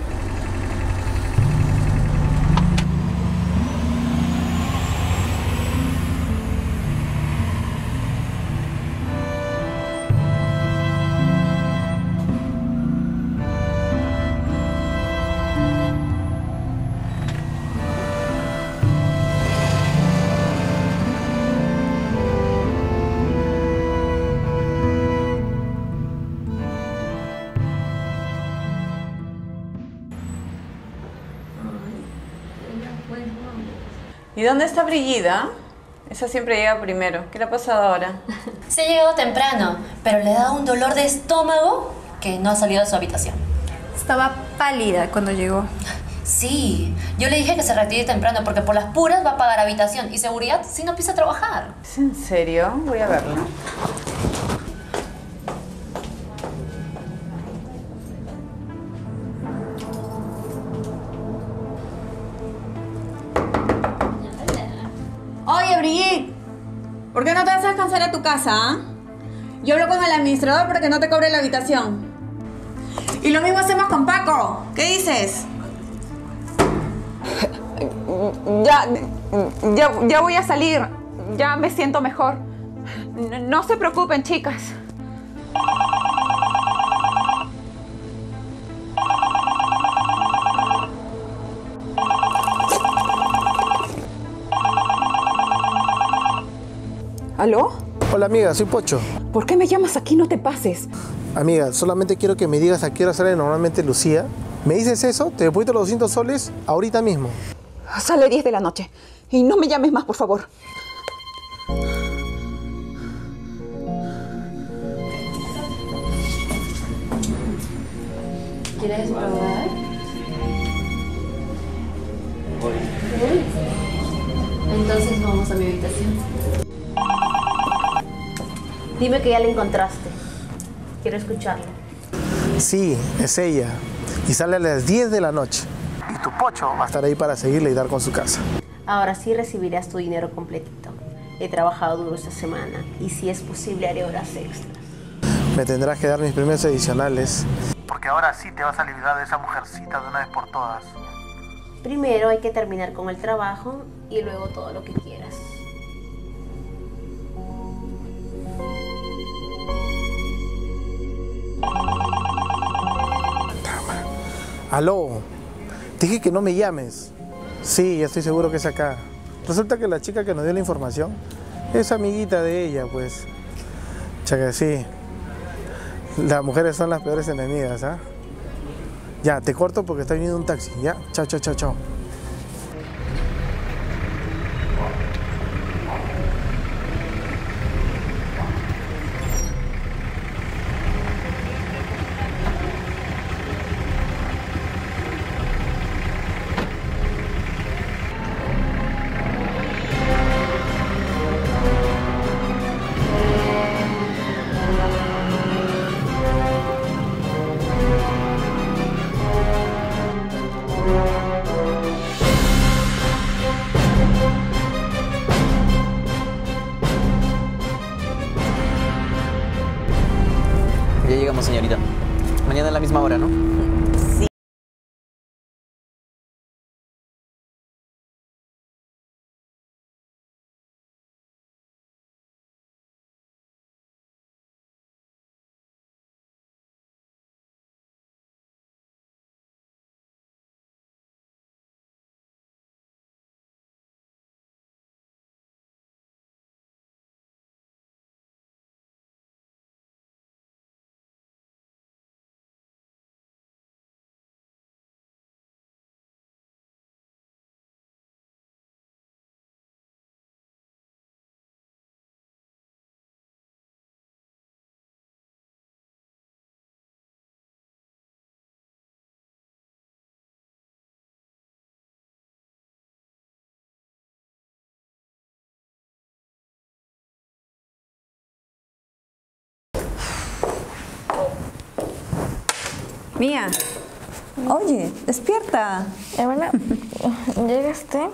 ¿Y dónde está Brillida? Esa siempre llega primero. ¿Qué le ha pasado ahora? Se ha llegado temprano, pero le ha dado un dolor de estómago que no ha salido de su habitación. Estaba pálida cuando llegó. Sí, yo le dije que se retire temprano porque por las puras va a pagar habitación y seguridad si no empieza a trabajar. ¿Es en serio? Voy a verlo. Oye, Brigitte, ¿por qué no te vas a descansar a tu casa, ah? Yo hablo con el administrador para que no te cobre la habitación. Y lo mismo hacemos con Paco. ¿Qué dices? Ya, ya, ya voy a salir. Ya me siento mejor. No, no se preocupen, chicas. ¿Aló? Hola amiga, soy Pocho. ¿Por qué me llamas aquí? No te pases. Amiga, solamente quiero que me digas a qué hora sale normalmente Lucía. ¿Me dices eso? Te deposito los doscientos soles ahorita mismo. Sale diez de la noche. Y no me llames más, por favor. ¿Quieres probar? Entonces vamos a mi habitación. Dime que ya la encontraste. Quiero escucharla. Sí, es ella. Y sale a las diez de la noche. Y tu Pocho va a estar ahí para seguirle y dar con su casa. Ahora sí recibirás tu dinero completito. He trabajado duro esta semana y si es posible haré horas extras. Me tendrás que dar mis premios adicionales. Porque ahora sí te vas a librar de esa mujercita de una vez por todas. Primero hay que terminar con el trabajo y luego todo lo que quieras. Aló, dije que no me llames. Sí, ya estoy seguro que es acá. Resulta que la chica que nos dio la información es amiguita de ella, pues. Chaca, sí. Las mujeres son las peores enemigas, ¿ah? Ya, te corto porque está viniendo un taxi, ¿ya? Chao, chao, chao, chao. Ya llegamos, señorita. Mañana a la misma hora, ¿no? Sí. Mía, Oye, despierta. Hermana, ¿llegaste?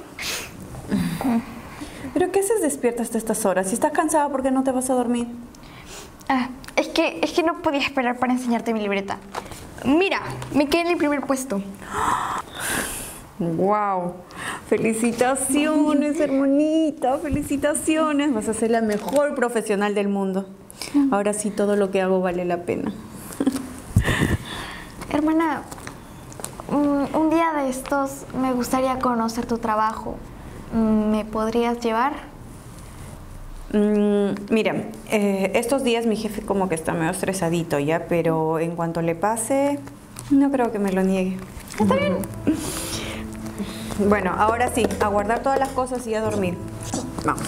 ¿Pero qué haces despierta hasta estas horas? Si estás cansada, ¿por qué no te vas a dormir? Ah, es que, es que no podía esperar para enseñarte mi libreta. Mira, me quedé en el primer puesto. ¡Wow! ¡Felicitaciones, hermanita! ¡Felicitaciones! Vas a ser la mejor profesional del mundo. Ahora sí, todo lo que hago vale la pena. Hermana, un, un día de estos me gustaría conocer tu trabajo. ¿Me podrías llevar? Mm, mira, eh, estos días mi jefe como que está medio estresadito ya, pero en cuanto le pase, no creo que me lo niegue. Está bien. Bueno, ahora sí, a guardar todas las cosas y a dormir. Vamos.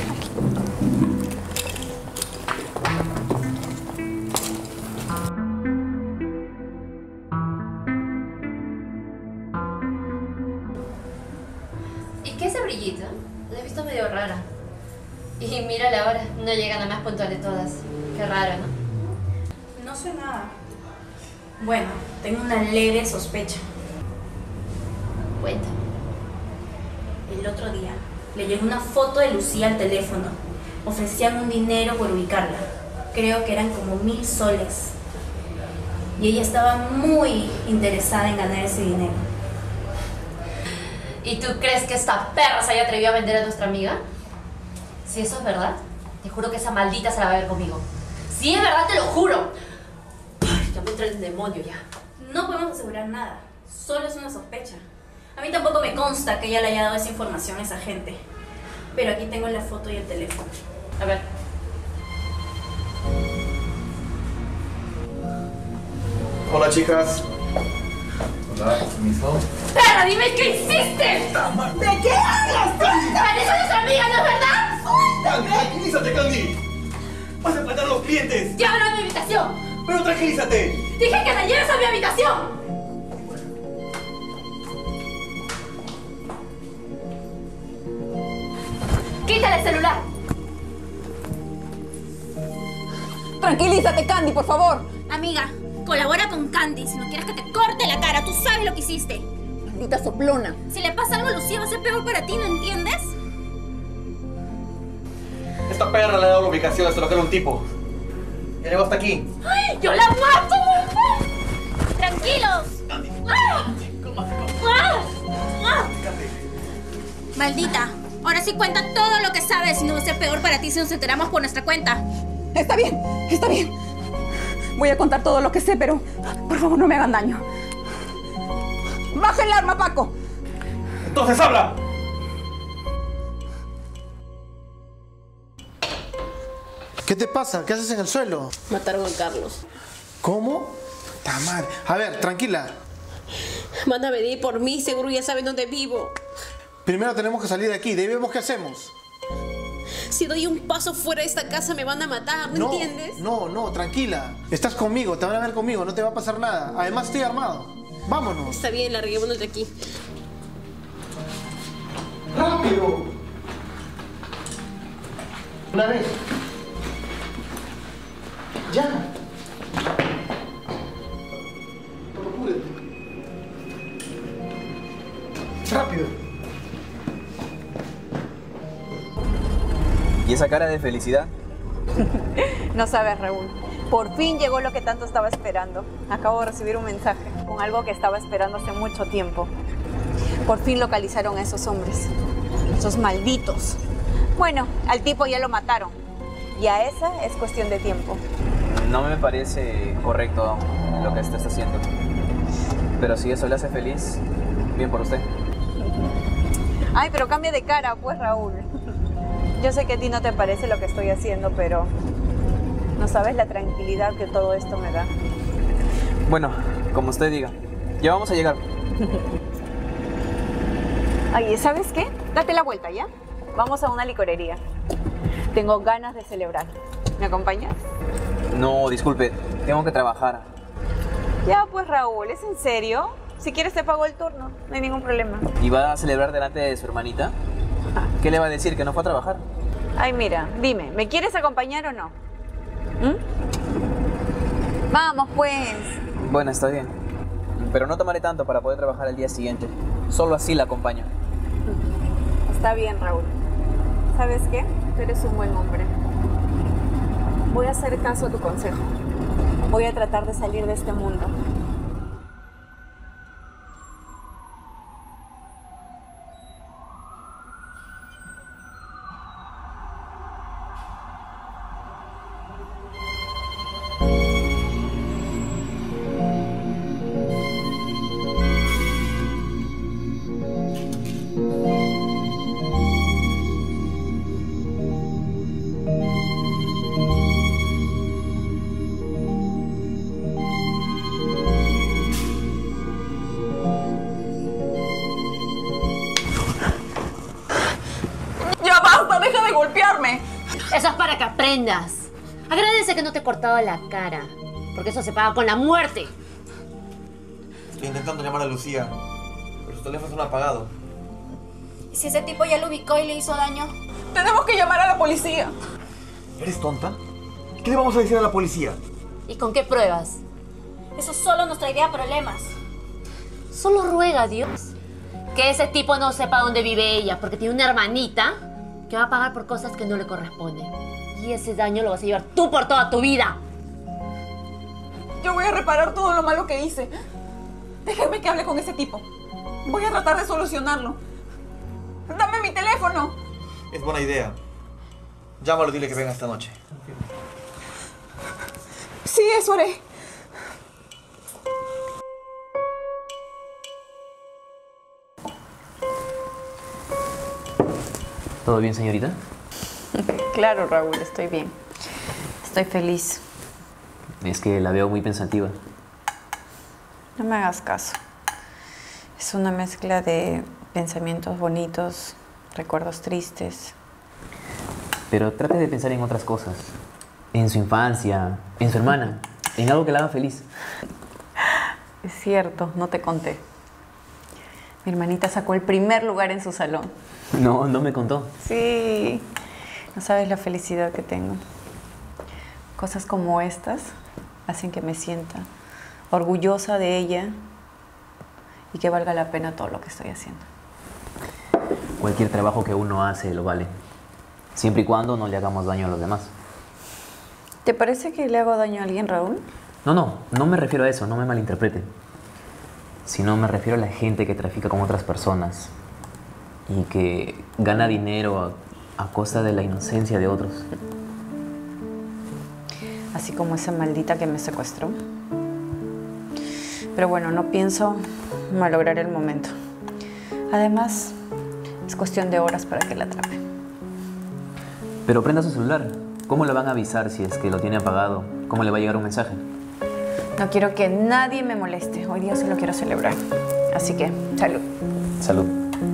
¿Y qué es ese brillito? La he visto medio rara. Y mírala ahora, no llega nada más puntual de todas. Qué raro, ¿no? No sé nada. Bueno, tengo una leve sospecha. Cuéntame. El otro día le llegó una foto de Lucía al teléfono. Ofrecían un dinero por ubicarla. Creo que eran como mil soles. Y ella estaba muy interesada en ganar ese dinero. ¿Y tú crees que esta perra se haya atrevido a vender a nuestra amiga? Si eso es verdad, te juro que esa maldita se la va a ver conmigo. Si es verdad, te lo juro. Ay, ya me entra el demonio ya. No podemos asegurar nada. Solo es una sospecha. A mí tampoco me consta que ella le haya dado esa información a esa gente. Pero aquí tengo la foto y el teléfono. A ver. Hola, chicas. Hola, permiso. ¡Perra, dime qué hiciste! ¿De qué hablas? ¡Eres nuestra amiga, ¿no es verdad? ¡Candy, tranquilízate, Candy! ¡Vas a faltar a los clientes! ¡Ya habla a mi habitación! ¡Pero tranquilízate! ¡Dije que me lleves a mi habitación! ¡Quítale el celular! Tranquilízate, Candy, por favor. Amiga, colabora con Candy si no quieres que te corte la cara. Tú sabes lo que hiciste. Maldita soplona. Si le pasa algo a Lucía va a ser peor para ti, ¿no entiendes? Esta perra le ha dado la ubicación hasta lo que era un tipo. Ya llegó hasta aquí. ¡Ay, yo la mato! ¡Tranquilos! ¡Ah! ¡Ah! ¡Ah! Maldita, ahora sí cuenta todo lo que sabes y no va a ser peor para ti si nos enteramos por nuestra cuenta. Está bien, está bien. Voy a contar todo lo que sé, pero por favor no me hagan daño. ¡Baja el arma, Paco! ¡Entonces habla! ¿Qué te pasa? ¿Qué haces en el suelo? Mataron a Carlos. ¿Cómo? ¡Ta madre! A ver, tranquila. Van a venir por mí, seguro ya saben dónde vivo. Primero tenemos que salir de aquí. ¿De vemos qué hacemos? Si doy un paso fuera de esta casa me van a matar, ¿no, no entiendes? No, no, tranquila. Estás conmigo, te van a ver conmigo, no te va a pasar nada. Además estoy armado. Vámonos. Está bien, larguémonos de aquí. ¡Rápido! Una vez. Ya. Rápido. ¿Y esa cara de felicidad? No sabes, Raúl. Por fin llegó lo que tanto estaba esperando. Acabo de recibir un mensaje con algo que estaba esperando hace mucho tiempo. Por fin localizaron a esos hombres. Esos malditos. Bueno, al tipo ya lo mataron. Y a esa es cuestión de tiempo. No me parece correcto lo que estás haciendo. Pero si eso le hace feliz, bien por usted. Ay, pero cambia de cara, pues, Raúl. Yo sé que a ti no te parece lo que estoy haciendo, pero no sabes la tranquilidad que todo esto me da. Bueno, como usted diga. Ya vamos a llegar. Oye, ¿sabes qué? Date la vuelta, ¿ya? Vamos a una licorería. Tengo ganas de celebrar. ¿Me acompañas? No, disculpe. Tengo que trabajar. Ya, pues, Raúl, ¿es en serio? Si quieres te pago el turno. No hay ningún problema. ¿Y va a celebrar delante de su hermanita? ¿Qué le va a decir? ¿Que no fue a trabajar? Ay, mira, dime, ¿me quieres acompañar o no? ¿Mm? Vamos, pues. Bueno, está bien. Pero no tomaré tanto para poder trabajar el día siguiente. Solo así la acompaño. Está bien, Raúl. ¿Sabes qué? Tú eres un buen hombre. Voy a hacer caso a tu consejo. Voy a tratar de salir de este mundo. Eso es para que aprendas. Agradece que no te he cortado la cara, porque eso se paga con la muerte. Estoy intentando llamar a Lucía, pero su teléfono está apagado. ¿Y si ese tipo ya lo ubicó y le hizo daño? Tenemos que llamar a la policía. ¿Eres tonta? ¿Qué le vamos a decir a la policía? ¿Y con qué pruebas? Eso solo nos traería problemas. Solo ruega a Dios que ese tipo no sepa dónde vive ella, porque tiene una hermanita que va a pagar por cosas que no le corresponden. Y ese daño lo vas a llevar tú por toda tu vida. Yo voy a reparar todo lo malo que hice. Déjame que hable con ese tipo. Voy a tratar de solucionarlo. Dame mi teléfono. Es buena idea. Llámalo y dile que venga esta noche. Sí, eso haré. ¿Todo bien, señorita? Claro, Raúl, estoy bien. Estoy feliz. Es que la veo muy pensativa. No me hagas caso. Es una mezcla de pensamientos bonitos, recuerdos tristes. Pero trate de pensar en otras cosas. En su infancia, en su hermana, en algo que la haga feliz. Es cierto, no te conté. Mi hermanita sacó el primer lugar en su salón. No, no me contó. Sí, no sabes la felicidad que tengo. Cosas como estas hacen que me sienta orgullosa de ella y que valga la pena todo lo que estoy haciendo. Cualquier trabajo que uno hace lo vale, siempre y cuando no le hagamos daño a los demás. ¿Te parece que le hago daño a alguien, Raúl? No, no, no me refiero a eso, no me malinterpreten. Sino me refiero a la gente que trafica con otras personas y que gana dinero a, a costa de la inocencia de otros. Así como esa maldita que me secuestró. Pero bueno, no pienso malograr el momento. Además, es cuestión de horas para que la atrape. Pero prenda su celular. ¿Cómo le van a avisar si es que lo tiene apagado? ¿Cómo le va a llegar un mensaje? No quiero que nadie me moleste. Hoy día se lo quiero celebrar. Así que, salud. Salud.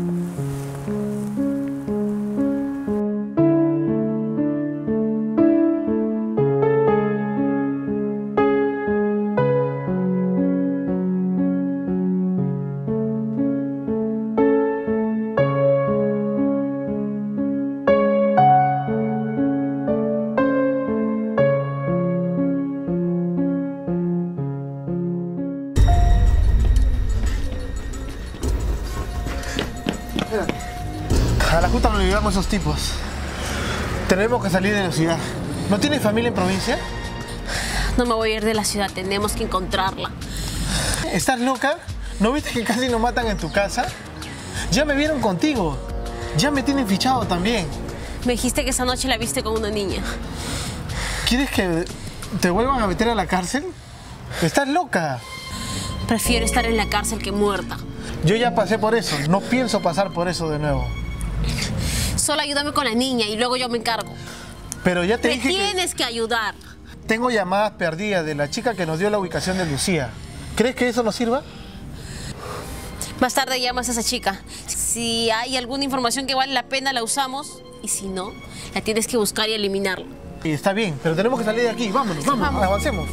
A la justa nos olvidamos esos tipos. Tenemos que salir de la ciudad. ¿No tienes familia en provincia? No me voy a ir de la ciudad, tenemos que encontrarla. ¿Estás loca? ¿No viste que casi nos matan en tu casa? Ya me vieron contigo. Ya me tienen fichado también. Me dijiste que esa noche la viste con una niña. ¿Quieres que te vuelvan a meter a la cárcel? ¿Estás loca? Prefiero estar en la cárcel que muerta. Yo ya pasé por eso. No pienso pasar por eso de nuevo. Solo ayúdame con la niña y luego yo me encargo. Pero ya te Me dije tienes que... que ayudar. Tengo llamadas perdidas de la chica que nos dio la ubicación de Lucía. ¿Crees que eso nos sirva? Más tarde llamas a esa chica. Si hay alguna información que vale la pena, la usamos. Y si no, la tienes que buscar y eliminarla. Y está bien, pero tenemos que salir de aquí. Vámonos, vámonos, Vamos. avancemos.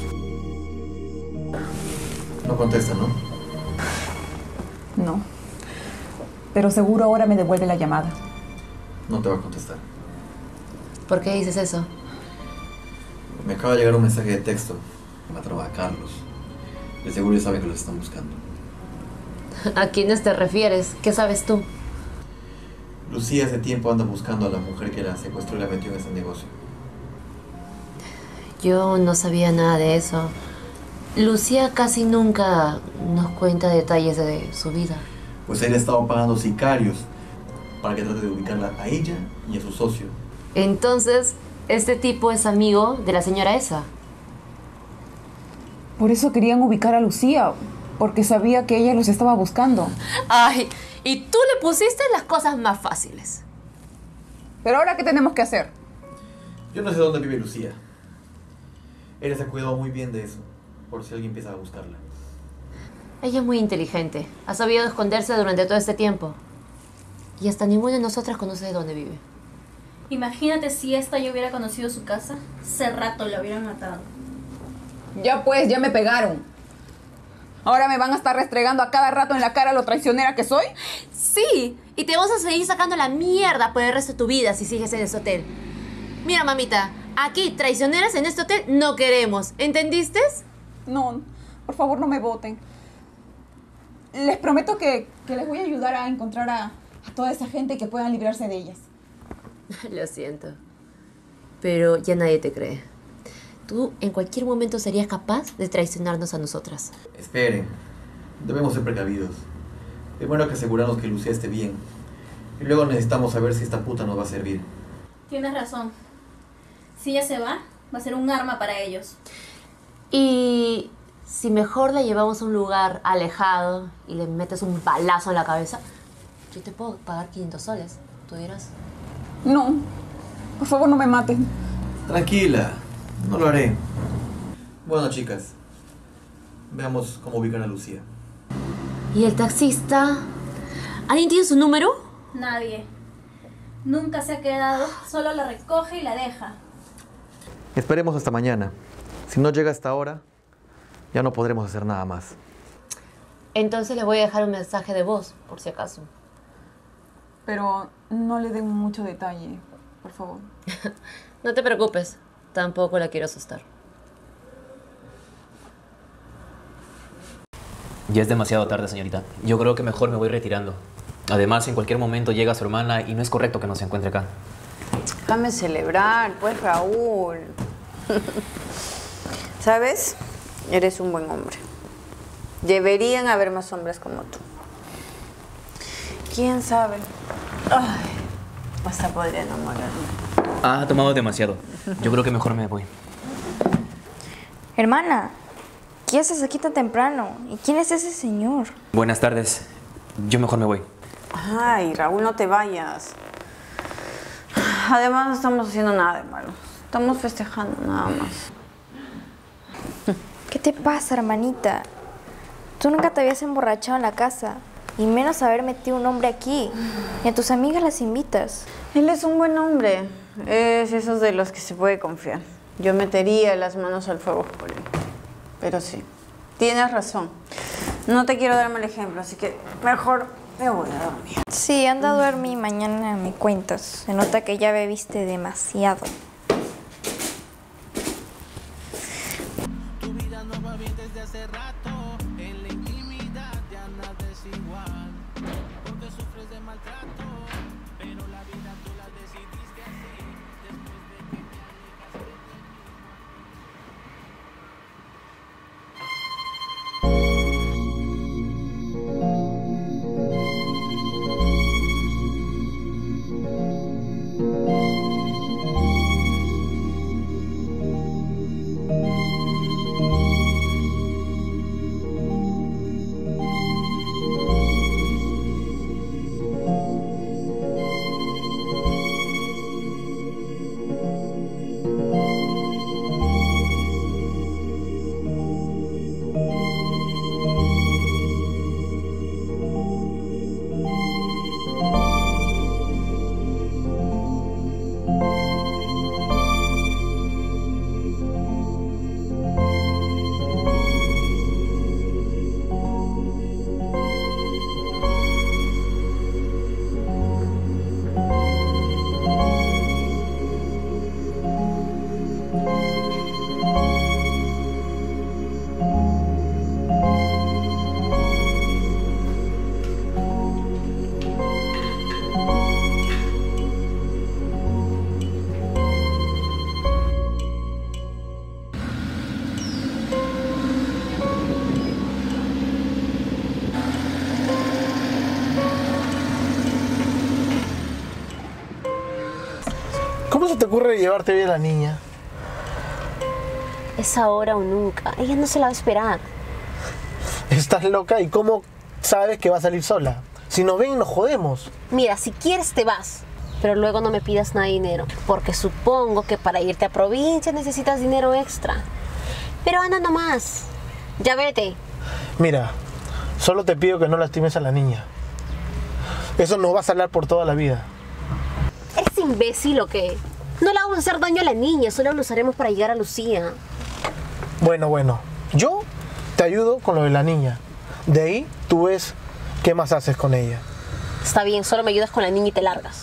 No contesta, ¿no? No. Pero seguro ahora me devuelve la llamada. No te va a contestar. ¿Por qué dices eso? Me acaba de llegar un mensaje de texto. Mataron a Carlos. De seguro ya saben que los están buscando. ¿A quiénes te refieres? ¿Qué sabes tú? Lucía hace tiempo anda buscando a la mujer que la secuestró y la metió en ese negocio. Yo no sabía nada de eso. Lucía casi nunca nos cuenta detalles de su vida. Pues él ha estado pagando sicarios para que trate de ubicarla a ella y a su socio. Entonces, este tipo es amigo de la señora esa. Por eso querían ubicar a Lucía, porque sabía que ella los estaba buscando. Ay, y tú le pusiste las cosas más fáciles. Pero ahora, ¿qué tenemos que hacer? Yo no sé dónde vive Lucía. Él se ha cuidado muy bien de eso, por si alguien empieza a buscarla. Ella es muy inteligente. Ha sabido esconderse durante todo este tiempo. Y hasta ninguna de nosotras conoce de dónde vive. Imagínate si esta yo hubiera conocido su casa, hace rato la hubieran matado. Ya pues, ya me pegaron. ¿Ahora me van a estar restregando a cada rato en la cara lo traicionera que soy? Sí, y te vamos a seguir sacando la mierda por el resto de tu vida si sigues en ese hotel. Mira, mamita, aquí traicioneras en este hotel no queremos, ¿entendiste? No, por favor no me voten. Les prometo que, que les voy a ayudar a encontrar a, a toda esa gente que puedan librarse de ellas. Lo siento, pero ya nadie te cree. Tú en cualquier momento serías capaz de traicionarnos a nosotras. Esperen, debemos ser precavidos. Primero hay que asegurarnos que Lucía esté bien. Y luego necesitamos saber si esta puta nos va a servir. Tienes razón. Si ella se va, va a ser un arma para ellos. Y si mejor la llevamos a un lugar alejado y le metes un balazo en la cabeza, yo te puedo pagar quinientos soles. ¿Tú dirás? No, por favor no me maten. Tranquila, no lo haré. Bueno, chicas, veamos cómo ubicar a Lucía. ¿Y el taxista? ¿Alguien tiene su número? Nadie. Nunca se ha quedado, solo la recoge y la deja. Esperemos hasta mañana. Si no llega hasta ahora, ya no podremos hacer nada más. Entonces le voy a dejar un mensaje de voz, por si acaso. Pero no le den mucho detalle, por favor. No te preocupes, tampoco la quiero asustar. Ya es demasiado tarde, señorita. Yo creo que mejor me voy retirando. Además, en cualquier momento llega su hermana y no es correcto que no se encuentre acá. Déjame celebrar, pues, Raúl. ¿Sabes? Eres un buen hombre. Deberían haber más hombres como tú. ¿Quién sabe? Ay, hasta podría enamorarme. Ha tomado demasiado. Yo creo que mejor me voy. Hermana, ¿qué haces aquí tan temprano? ¿Y quién es ese señor? Buenas tardes. Yo mejor me voy. Ay, Raúl, no te vayas. Además, no estamos haciendo nada de malo. Estamos festejando nada más. ¿Qué te pasa, hermanita? Tú nunca te habías emborrachado en la casa. Y menos haber metido un hombre aquí. Y a tus amigas las invitas. Él es un buen hombre. Es esos de los que se puede confiar. Yo metería las manos al fuego por él. Pero sí, tienes razón. No te quiero dar mal ejemplo, así que mejor me voy a dormir. Sí, anda a dormir y mañana me cuentas. Se nota que ya bebiste demasiado. Tu vida no va bien desde hace rato. En la intimidad ya nada es igual. Porque sufres de maltrato. Pero la vida tú la decidiste así. Después de que me alejas. se te ocurre llevarte bien a la niña? Es ahora o nunca. Ella no se la va a esperar. ¿Estás loca? ¿Y cómo sabes que va a salir sola? Si nos ven, nos jodemos. Mira, si quieres te vas, pero luego no me pidas nada de dinero, porque supongo que para irte a provincia necesitas dinero extra. Pero anda nomás. Ya vete. Mira, solo te pido que no lastimes a la niña. Eso nos va a salar por toda la vida. ¿Eres imbécil o qué? No le vamos a hacer daño a la niña, solo lo usaremos para llegar a Lucía. Bueno, bueno. Yo te ayudo con lo de la niña. De ahí tú ves qué más haces con ella. Está bien, solo me ayudas con la niña y te largas.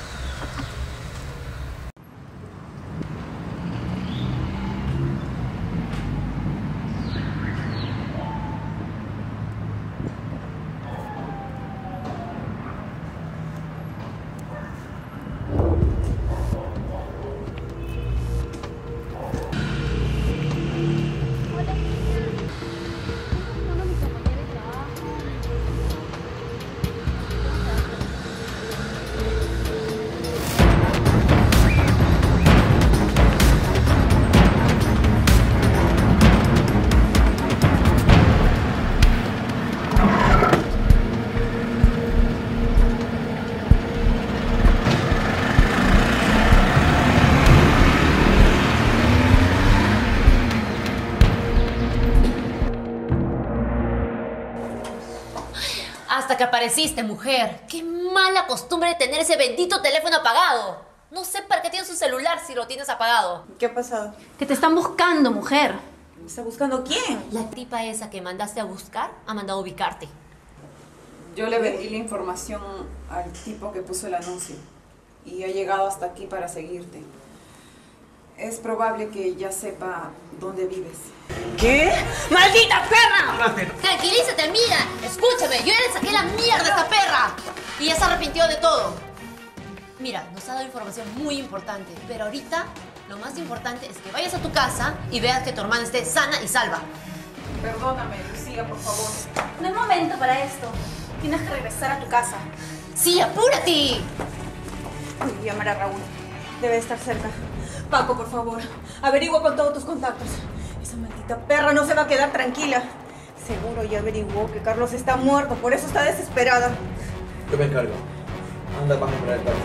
Hasta que apareciste, mujer. Qué mala costumbre de tener ese bendito teléfono apagado. No sé para qué tienes un celular si lo tienes apagado. ¿Qué ha pasado? Que te están buscando, mujer. ¿Me está buscando quién? La tipa esa que mandaste a buscar ha mandado a ubicarte. Yo le vendí la información al tipo que puso el anuncio y ha llegado hasta aquí para seguirte. Es probable que ya sepa dónde vives. ¿Qué? ¡Maldita perra! Tranquilízate, mira. Escúchame, yo ya le saqué la mierda a esta perra. Y ya se arrepintió de todo. Mira, nos ha dado información muy importante, pero ahorita lo más importante es que vayas a tu casa y veas que tu hermana esté sana y salva. Perdóname, Lucía, por favor. No es momento para esto. Tienes que regresar a tu casa. ¡Sí, apúrate! Voy a llamar a Raúl. Debe estar cerca. Paco, por favor, averigua con todos tus contactos. Esa maldita perra no se va a quedar tranquila. Seguro ya averiguó que Carlos está muerto, por eso está desesperada. Yo me encargo. Anda, vamos a comprar el taxi.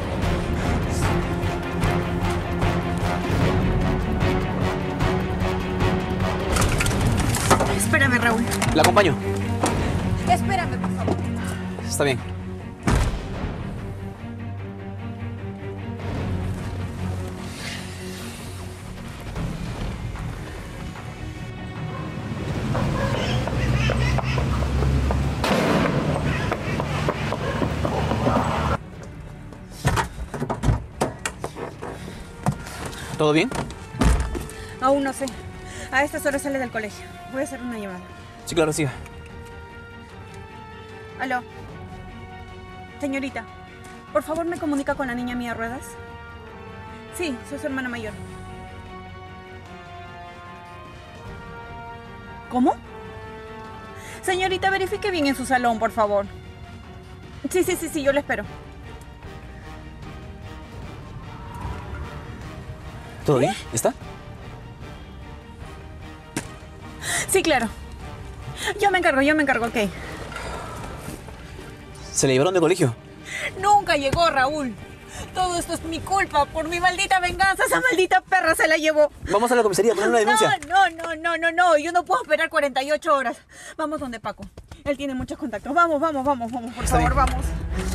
Espérame, Raúl. La acompaño. Espérame, por favor. Está bien. ¿Todo bien? Aún no sé. A estas horas sale del colegio. Voy a hacer una llamada. Sí, claro, siga. Aló. Señorita, por favor me comunica con la niña Mía Ruedas. Sí, soy su hermana mayor. ¿Cómo? Señorita, verifique bien en su salón, por favor. Sí, sí, sí, sí, yo le espero. ¿Todo bien? ¿Está? Sí, claro. Yo me encargo, yo me encargo, ok. ¿Se le llevaron de colegio? Nunca llegó, Raúl. Todo esto es mi culpa, por mi maldita venganza. Esa maldita perra se la llevó. Vamos a la comisaría a poner una denuncia. No, no, no, no, no, no. Yo no puedo esperar cuarenta y ocho horas. Vamos donde Paco. Él tiene muchos contactos. Vamos, vamos, vamos, vamos. Por Está favor, bien. vamos.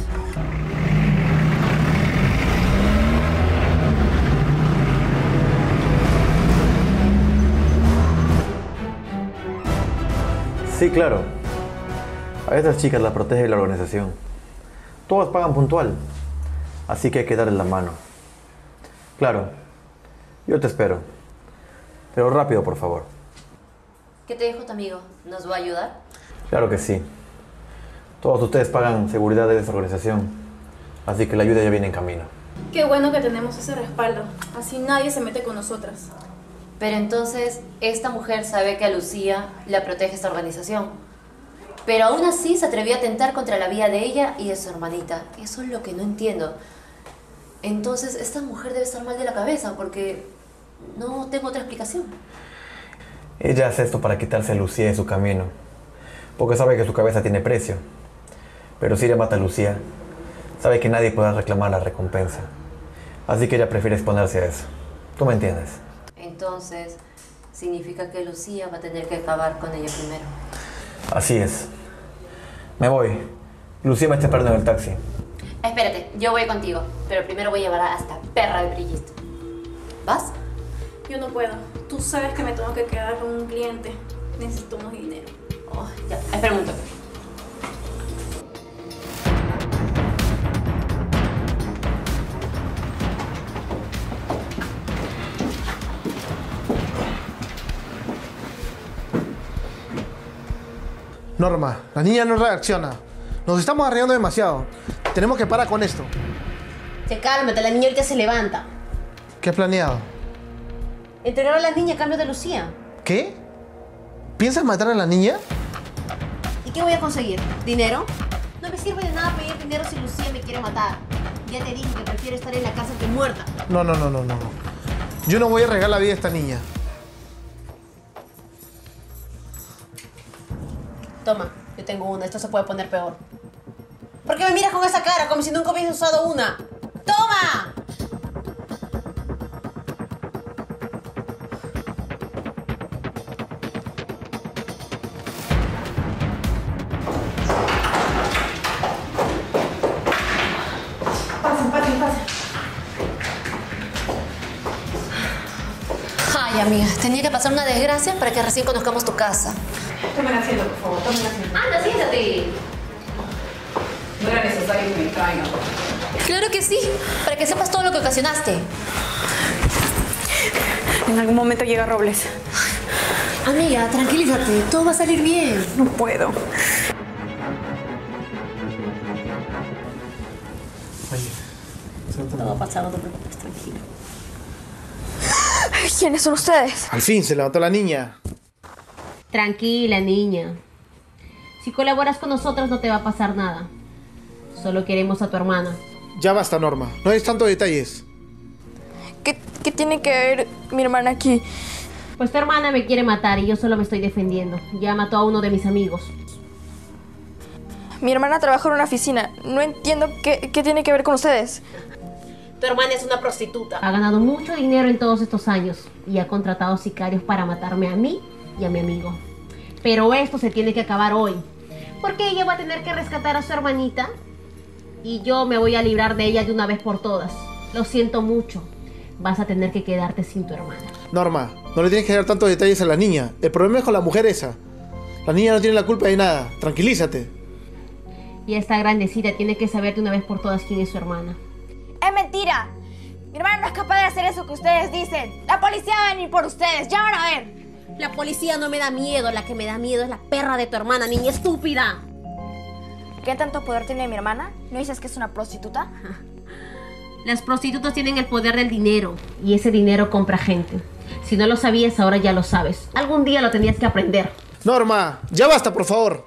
Sí, claro. A estas chicas las protege la organización. Todas pagan puntual. Así que hay que darles la mano. Claro. Yo te espero. Pero rápido, por favor. ¿Qué te dijo tu amigo? ¿Nos va a ayudar? Claro que sí. Todos ustedes pagan seguridad de esta organización. Así que la ayuda ya viene en camino. Qué bueno que tenemos ese respaldo. Así nadie se mete con nosotras. Pero entonces, esta mujer sabe que a Lucía la protege esta organización. Pero aún así se atrevió a atentar contra la vida de ella y de su hermanita. Eso es lo que no entiendo. Entonces, esta mujer debe estar mal de la cabeza porque no tengo otra explicación. Ella hace esto para quitarse a Lucía de su camino, porque sabe que su cabeza tiene precio. Pero si ella mata a Lucía, sabe que nadie podrá reclamar la recompensa. Así que ella prefiere exponerse a eso. ¿Tú me entiendes? Entonces, significa que Lucía va a tener que acabar con ella primero. Así es. Me voy. Lucía me está esperando en el taxi. Espérate, yo voy contigo, pero primero voy a llevar a esta perra de brillista. ¿Vas? Yo no puedo. Tú sabes que me tengo que quedar con un cliente. Necesito más dinero. Oh, ya, espera un toque. Norma, la niña no reacciona. Nos estamos arriesgando demasiado. Tenemos que parar con esto. Te cálmate, la niña ahorita se levanta. ¿Qué has planeado? Entregar a la niña a cambio de Lucía. ¿Qué? ¿Piensas matar a la niña? ¿Y qué voy a conseguir? ¿Dinero? No me sirve de nada pedir dinero si Lucía me quiere matar. Ya te dije que prefiero estar en la cárcel que muerta. No, no, no, no, no. Yo no voy a arriesgar la vida de esta niña. Toma, yo tengo una. Esto se puede poner peor. ¿Por qué me miras con esa cara como si nunca hubiese usado una? ¡Toma! Pasen, pasen, pasen. Ay, amiga, tenía que pasar una desgracia para que recién conozcamos tu casa. Tomen asiento, por favor, tomen asiento. Anda, siéntate. No era necesario que me traigan. Claro que sí, para que sepas todo lo que ocasionaste. En algún momento llega Robles. Amiga, tranquilízate, todo va a salir bien. No puedo. Todo va a pasar, no te preocupes, tranquilo. ¿Quiénes son ustedes? Al fin se levantó la niña. Tranquila, niña. Si colaboras con nosotros no te va a pasar nada. Solo queremos a tu hermana. Ya basta, Norma. No hay tantos detalles. ¿Qué, ¿Qué tiene que ver mi hermana aquí? Pues tu hermana me quiere matar y yo solo me estoy defendiendo. Ya mató a uno de mis amigos. Mi hermana trabaja en una oficina. No entiendo qué, qué tiene que ver con ustedes. Tu hermana es una prostituta. Ha ganado mucho dinero en todos estos años y ha contratado sicarios para matarme a mí y a mi amigo. Pero esto se tiene que acabar hoy. Porque ella va a tener que rescatar a su hermanita y yo me voy a librar de ella de una vez por todas. Lo siento mucho. Vas a tener que quedarte sin tu hermana. Norma, no le tienes que dar tantos detalles a la niña. El problema es con la mujer esa. La niña no tiene la culpa de nada. Tranquilízate. Y esta grandecita tiene que saber de una vez por todas quién es su hermana. ¡Es mentira! Mi hermana no es capaz de hacer eso que ustedes dicen. La policía va a venir por ustedes. Ya van a ver. La policía no me da miedo. La que me da miedo es la perra de tu hermana, niña estúpida. ¿Qué tanto poder tiene mi hermana? ¿No dices que es una prostituta? Las prostitutas tienen el poder del dinero y ese dinero compra gente. Si no lo sabías, ahora ya lo sabes. Algún día lo tenías que aprender. Norma, ya basta, por favor.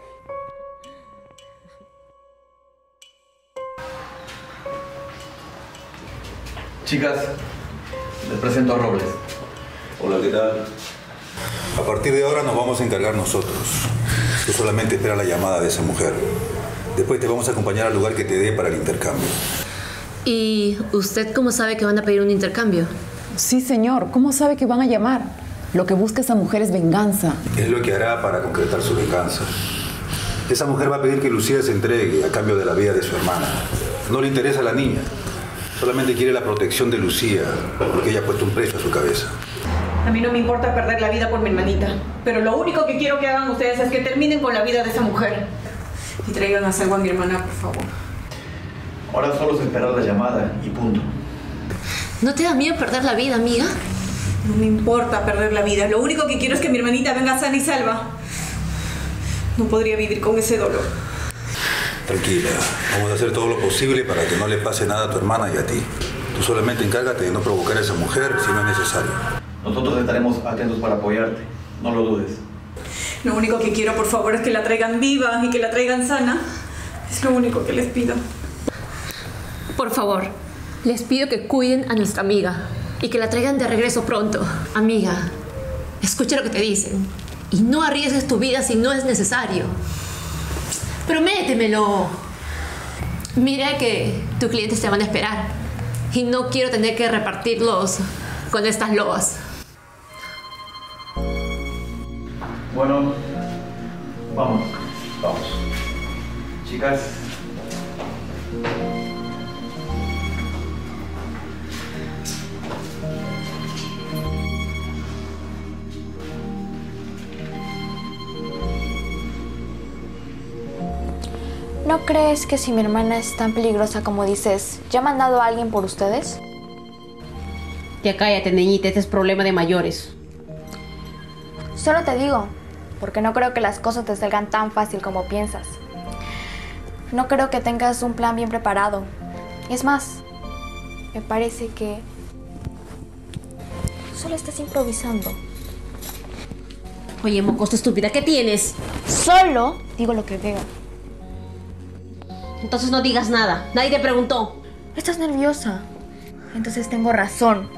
Chicas, les presento a Robles. Hola, ¿qué tal? A partir de ahora nos vamos a encargar nosotros. Tú solamente espera la llamada de esa mujer. Después te vamos a acompañar al lugar que te dé para el intercambio. ¿Y usted cómo sabe que van a pedir un intercambio? Sí, señor. ¿Cómo sabe que van a llamar? Lo que busca esa mujer es venganza. Es lo que hará para concretar su venganza. Esa mujer va a pedir que Lucía se entregue a cambio de la vida de su hermana. No le interesa a la niña. Solamente quiere la protección de Lucía, porque ella ha puesto un precio a su cabeza. A mí no me importa perder la vida por mi hermanita, pero lo único que quiero que hagan ustedes es que terminen con la vida de esa mujer. Y traigan a salvo a mi hermana, por favor. Ahora solo es esperar la llamada y punto. ¿No te da miedo perder la vida, amiga? No me importa perder la vida. Lo único que quiero es que mi hermanita venga sana y salva. No podría vivir con ese dolor. Tranquila, vamos a hacer todo lo posible para que no le pase nada a tu hermana y a ti. Tú solamente encárgate de no provocar a esa mujer si no es necesario. Nosotros estaremos atentos para apoyarte, no lo dudes. Lo único que quiero, por favor, es que la traigan viva y que la traigan sana. Es lo único que les pido. Por favor, Les pido que cuiden a nuestra amiga y que la traigan de regreso pronto. Amiga, escucha lo que te dicen y no arriesgues tu vida si no es necesario. Prométemelo. Mira que tus clientes te van a esperar y no quiero tener que repartirlos con estas lobas. Bueno, vamos, vamos. Chicas. ¿No crees que si mi hermana es tan peligrosa como dices, ya ha mandado a alguien por ustedes? Ya cállate, niñita, este es problema de mayores. Solo te digo, porque no creo que las cosas te salgan tan fácil como piensas. No creo que tengas un plan bien preparado. Es más, me parece que solo estás improvisando. Oye, mocosa estúpida, ¿qué tienes? Solo digo lo que veo. Entonces no digas nada. Nadie te preguntó. Estás nerviosa. Entonces tengo razón.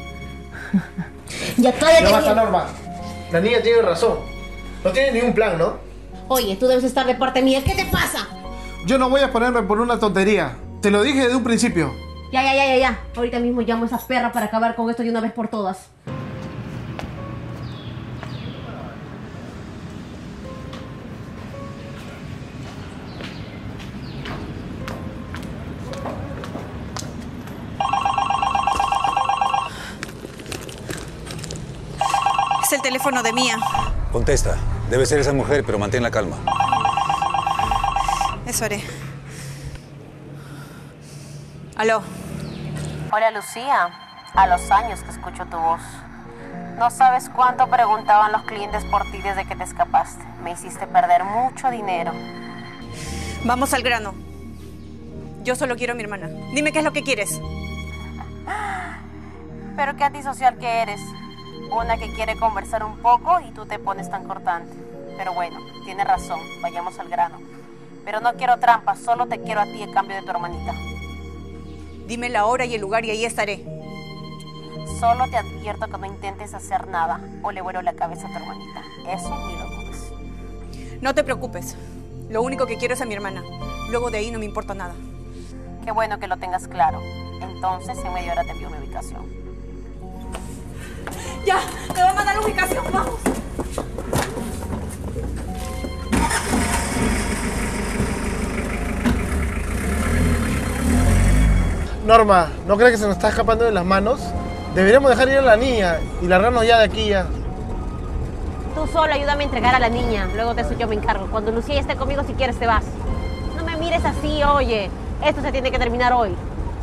Ya cállate. No basta, Norma. La niña tiene razón. No tiene ningún plan, ¿no? Oye, tú debes estar de parte mía. ¿Qué te pasa? Yo no voy a ponerme por una tontería. Te lo dije desde un principio. Ya, ya, ya, ya, ya. Ahorita mismo llamo a esa perra para acabar con esto de una vez por todas. Es el teléfono de Mía. Contesta. Debe ser esa mujer, pero mantén la calma. Eso haré. Aló. Hola, Lucía. A los años que escucho tu voz. No sabes cuánto preguntaban los clientes por ti desde que te escapaste. Me hiciste perder mucho dinero. Vamos al grano. Yo solo quiero a mi hermana. Dime qué es lo que quieres. Pero qué antisocial que eres. Una que quiere conversar un poco y tú te pones tan cortante. Pero bueno, tienes razón, vayamos al grano. Pero no quiero trampas, solo te quiero a ti a cambio de tu hermanita. Dime la hora y el lugar y ahí estaré. Solo te advierto que no intentes hacer nada o le vuelo la cabeza a tu hermanita. Eso ni lo dudes. No te preocupes. Lo único que quiero es a mi hermana. Luego de ahí no me importa nada. Qué bueno que lo tengas claro. Entonces, en media hora te envío mi ubicación. ¡Ya! ¡Te voy a mandar la ubicación! ¡Vamos! Norma, ¿no crees que se nos está escapando de las manos? Deberíamos dejar ir a la niña y largarnos ya de aquí ya. Tú solo ayúdame a entregar a la niña. Luego de eso yo me encargo. Cuando Lucía ya esté conmigo, si quieres te vas. No me mires así, oye. Esto se tiene que terminar hoy.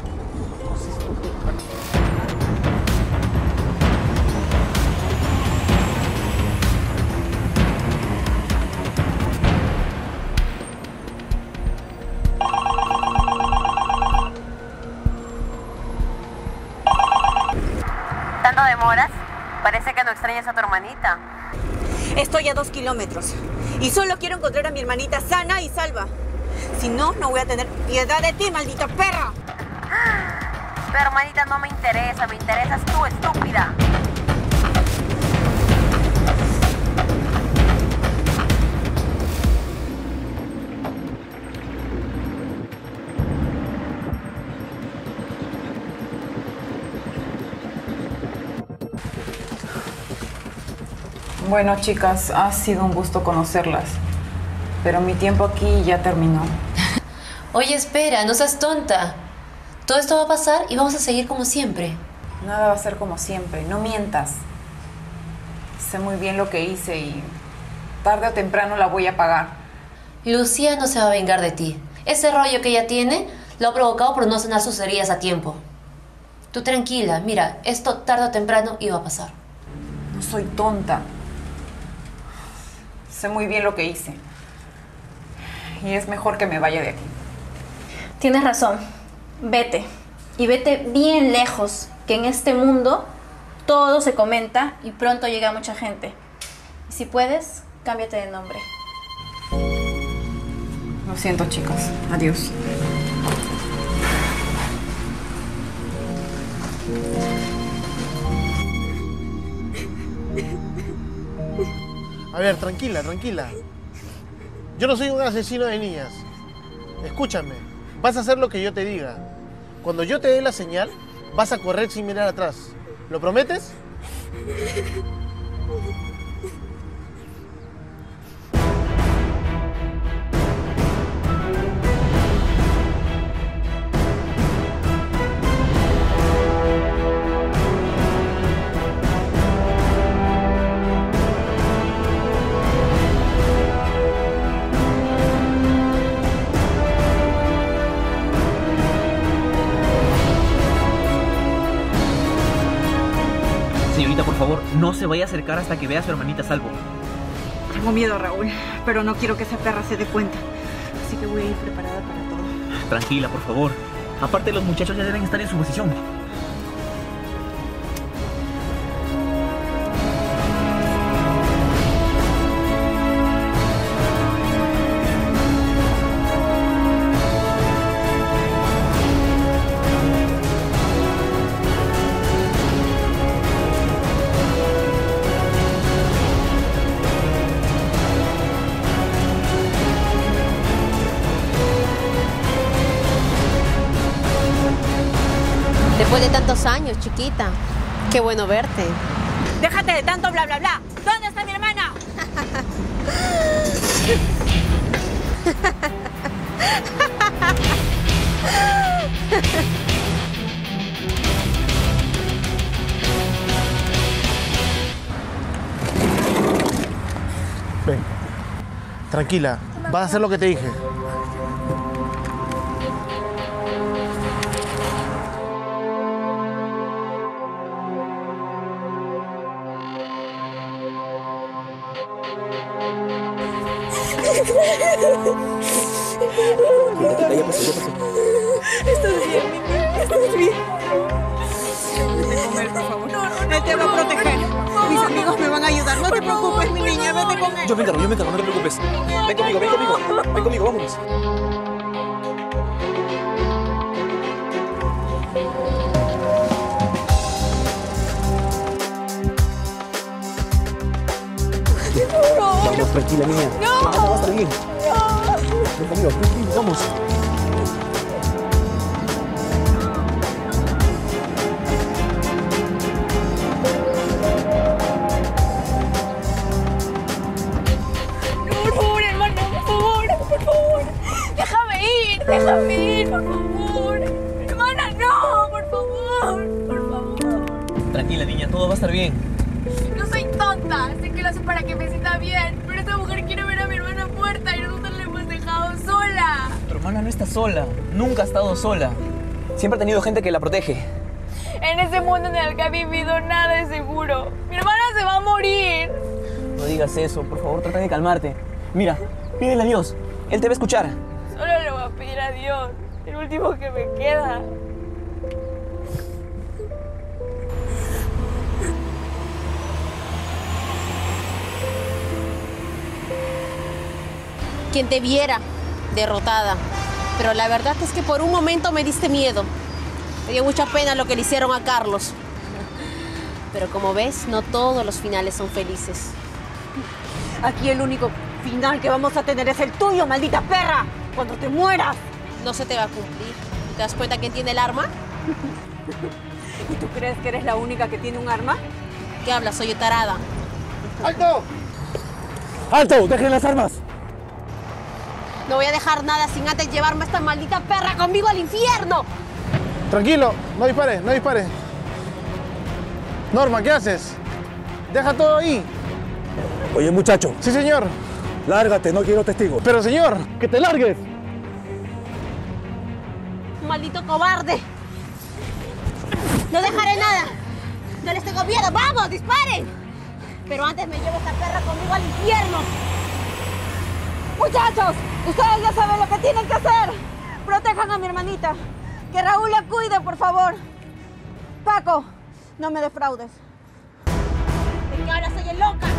¿Tanto demoras? Parece que no extrañas a tu hermanita. Estoy a dos kilómetros y solo quiero encontrar a mi hermanita sana y salva. Si no, no voy a tener piedad de ti, maldita perra. Tu hermanita no me interesa, me interesas tú, estúpida. Bueno, chicas, ha sido un gusto conocerlas, pero mi tiempo aquí ya terminó. Oye, espera, no seas tonta. Todo esto va a pasar y vamos a seguir como siempre. Nada va a ser como siempre, no mientas. Sé muy bien lo que hice y tarde o temprano la voy a pagar. Lucía no se va a vengar de ti. Ese rollo que ella tiene lo ha provocado por no sanar sus heridas a tiempo. Tú tranquila, mira, esto tarde o temprano iba a pasar. No soy tonta. Sé muy bien lo que hice. Y es mejor que me vaya de aquí. Tienes razón. Vete. Y vete bien lejos, que en este mundo todo se comenta y pronto llega mucha gente. Y si puedes, cámbiate de nombre. Lo siento, chicas. Adiós. A ver, tranquila, tranquila. Yo no soy un asesino de niñas. Escúchame, vas a hacer lo que yo te diga. Cuando yo te dé la señal, vas a correr sin mirar atrás. ¿Lo prometes? Señorita, por favor, no se vaya a acercar hasta que vea a su hermanita a salvo. Tengo miedo, Raúl, pero no quiero que esa perra se dé cuenta. Así que voy a ir preparada para todo. Tranquila, por favor. Aparte, los muchachos ya deben estar en su posición. Después de tantos años, chiquita. Qué bueno verte. Déjate de tanto bla bla bla. ¿Dónde está mi hermana? Ven. Tranquila, vas a hacer lo que te dije. Ya pasó, ya pasó. ¿Estás bien, niña? ¿Estás bien? Vete con él, por favor. No, no, no. Él te va a proteger. Mis amigos me van a ayudar. No te preocupes, mi niña. Vete con él. Yo me encargo, yo me encargo, no te preocupes. Ven conmigo, ven conmigo. Ven conmigo, vámonos. Vamos, tranquila, niña. No. Vamos, va a estar bien. Ven conmigo, ven conmigo, vamos. Por favor, hermano, por favor, por favor. Déjame ir, déjame ir, por favor. Hermana, no, por favor, por favor. Tranquila, niña, todo va a estar bien. No soy tonta, sé que lo hace para que me sienta bien, pero esta mujer quiere ver a mi hermana muerta y nosotros la hemos dejado sola. Tu hermana no está sola, nunca ha estado sola. Siempre ha tenido gente que la protege. En ese mundo en el que ha vivido nada es seguro. Mi hermana se va a morir. No digas eso, por favor, trata de calmarte. Mira, pídele a Dios, Él te va a escuchar. Solo le voy a pedir a Dios, el último que me queda. Quien te viera derrotada. Pero la verdad es que por un momento me diste miedo. Me dio mucha pena lo que le hicieron a Carlos. Pero como ves, no todos los finales son felices. Aquí el único final que vamos a tener es el tuyo, maldita perra. Cuando te mueras. No se te va a cumplir. ¿Te das cuenta quién tiene el arma? ¿Y tú crees que eres la única que tiene un arma? ¿Qué hablas? Soy yo tarada. ¡Alto! ¡Alto! ¡Dejen las armas! No voy a dejar nada sin antes llevarme a esta maldita perra conmigo al infierno. Tranquilo, no dispares, no dispares. Norma, ¿qué haces? Deja todo ahí. Oye, muchacho. Sí, señor. Lárgate, no quiero testigos. Pero, señor, que te largues. Maldito cobarde. No dejaré nada. No les tengo miedo. ¡Vamos, disparen! Pero antes me llevo a esta perra conmigo al infierno. Muchachos, ustedes ya saben lo que tienen que hacer. Protejan a mi hermanita. Que Raúl la cuide, por favor. Paco, no me defraudes. ¿De qué ahora soy el loca?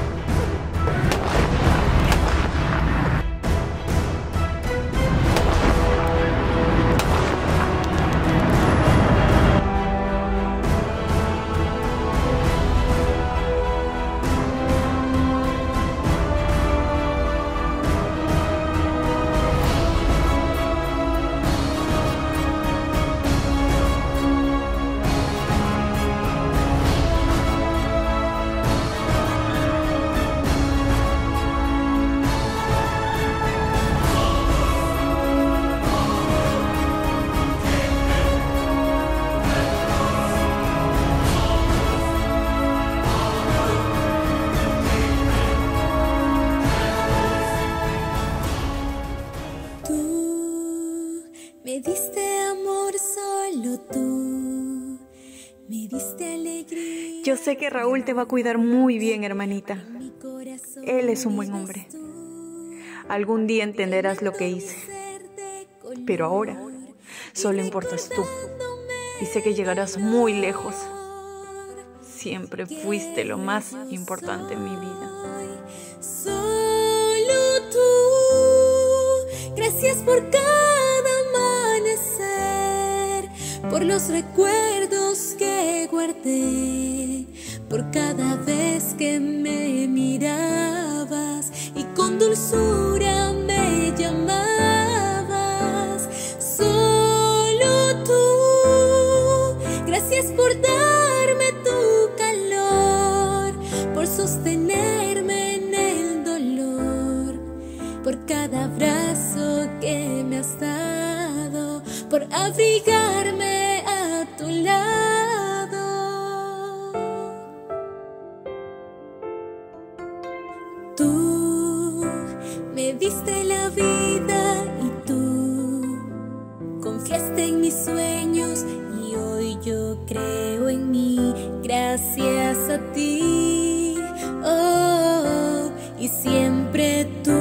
Me diste amor solo tú, me diste alegría. Yo sé que Raúl te va a cuidar muy bien, hermanita. Él es un buen hombre. Algún día entenderás lo que hice. Pero ahora solo importas tú. Y sé que llegarás muy lejos. Siempre fuiste lo más importante en mi vida. Solo tú, gracias por cada amanecer, por los recuerdos que guardé, por cada vez que me mirabas y con dulzura me llamabas. Solo tú, gracias por darme tu calor, por sostenerme en el dolor, por cada abrazo que me has dado, por abrigarme a tu lado. Tú me diste la vida y tú confiaste en mis sueños y hoy yo creo en mí gracias a ti. Oh, y siempre tú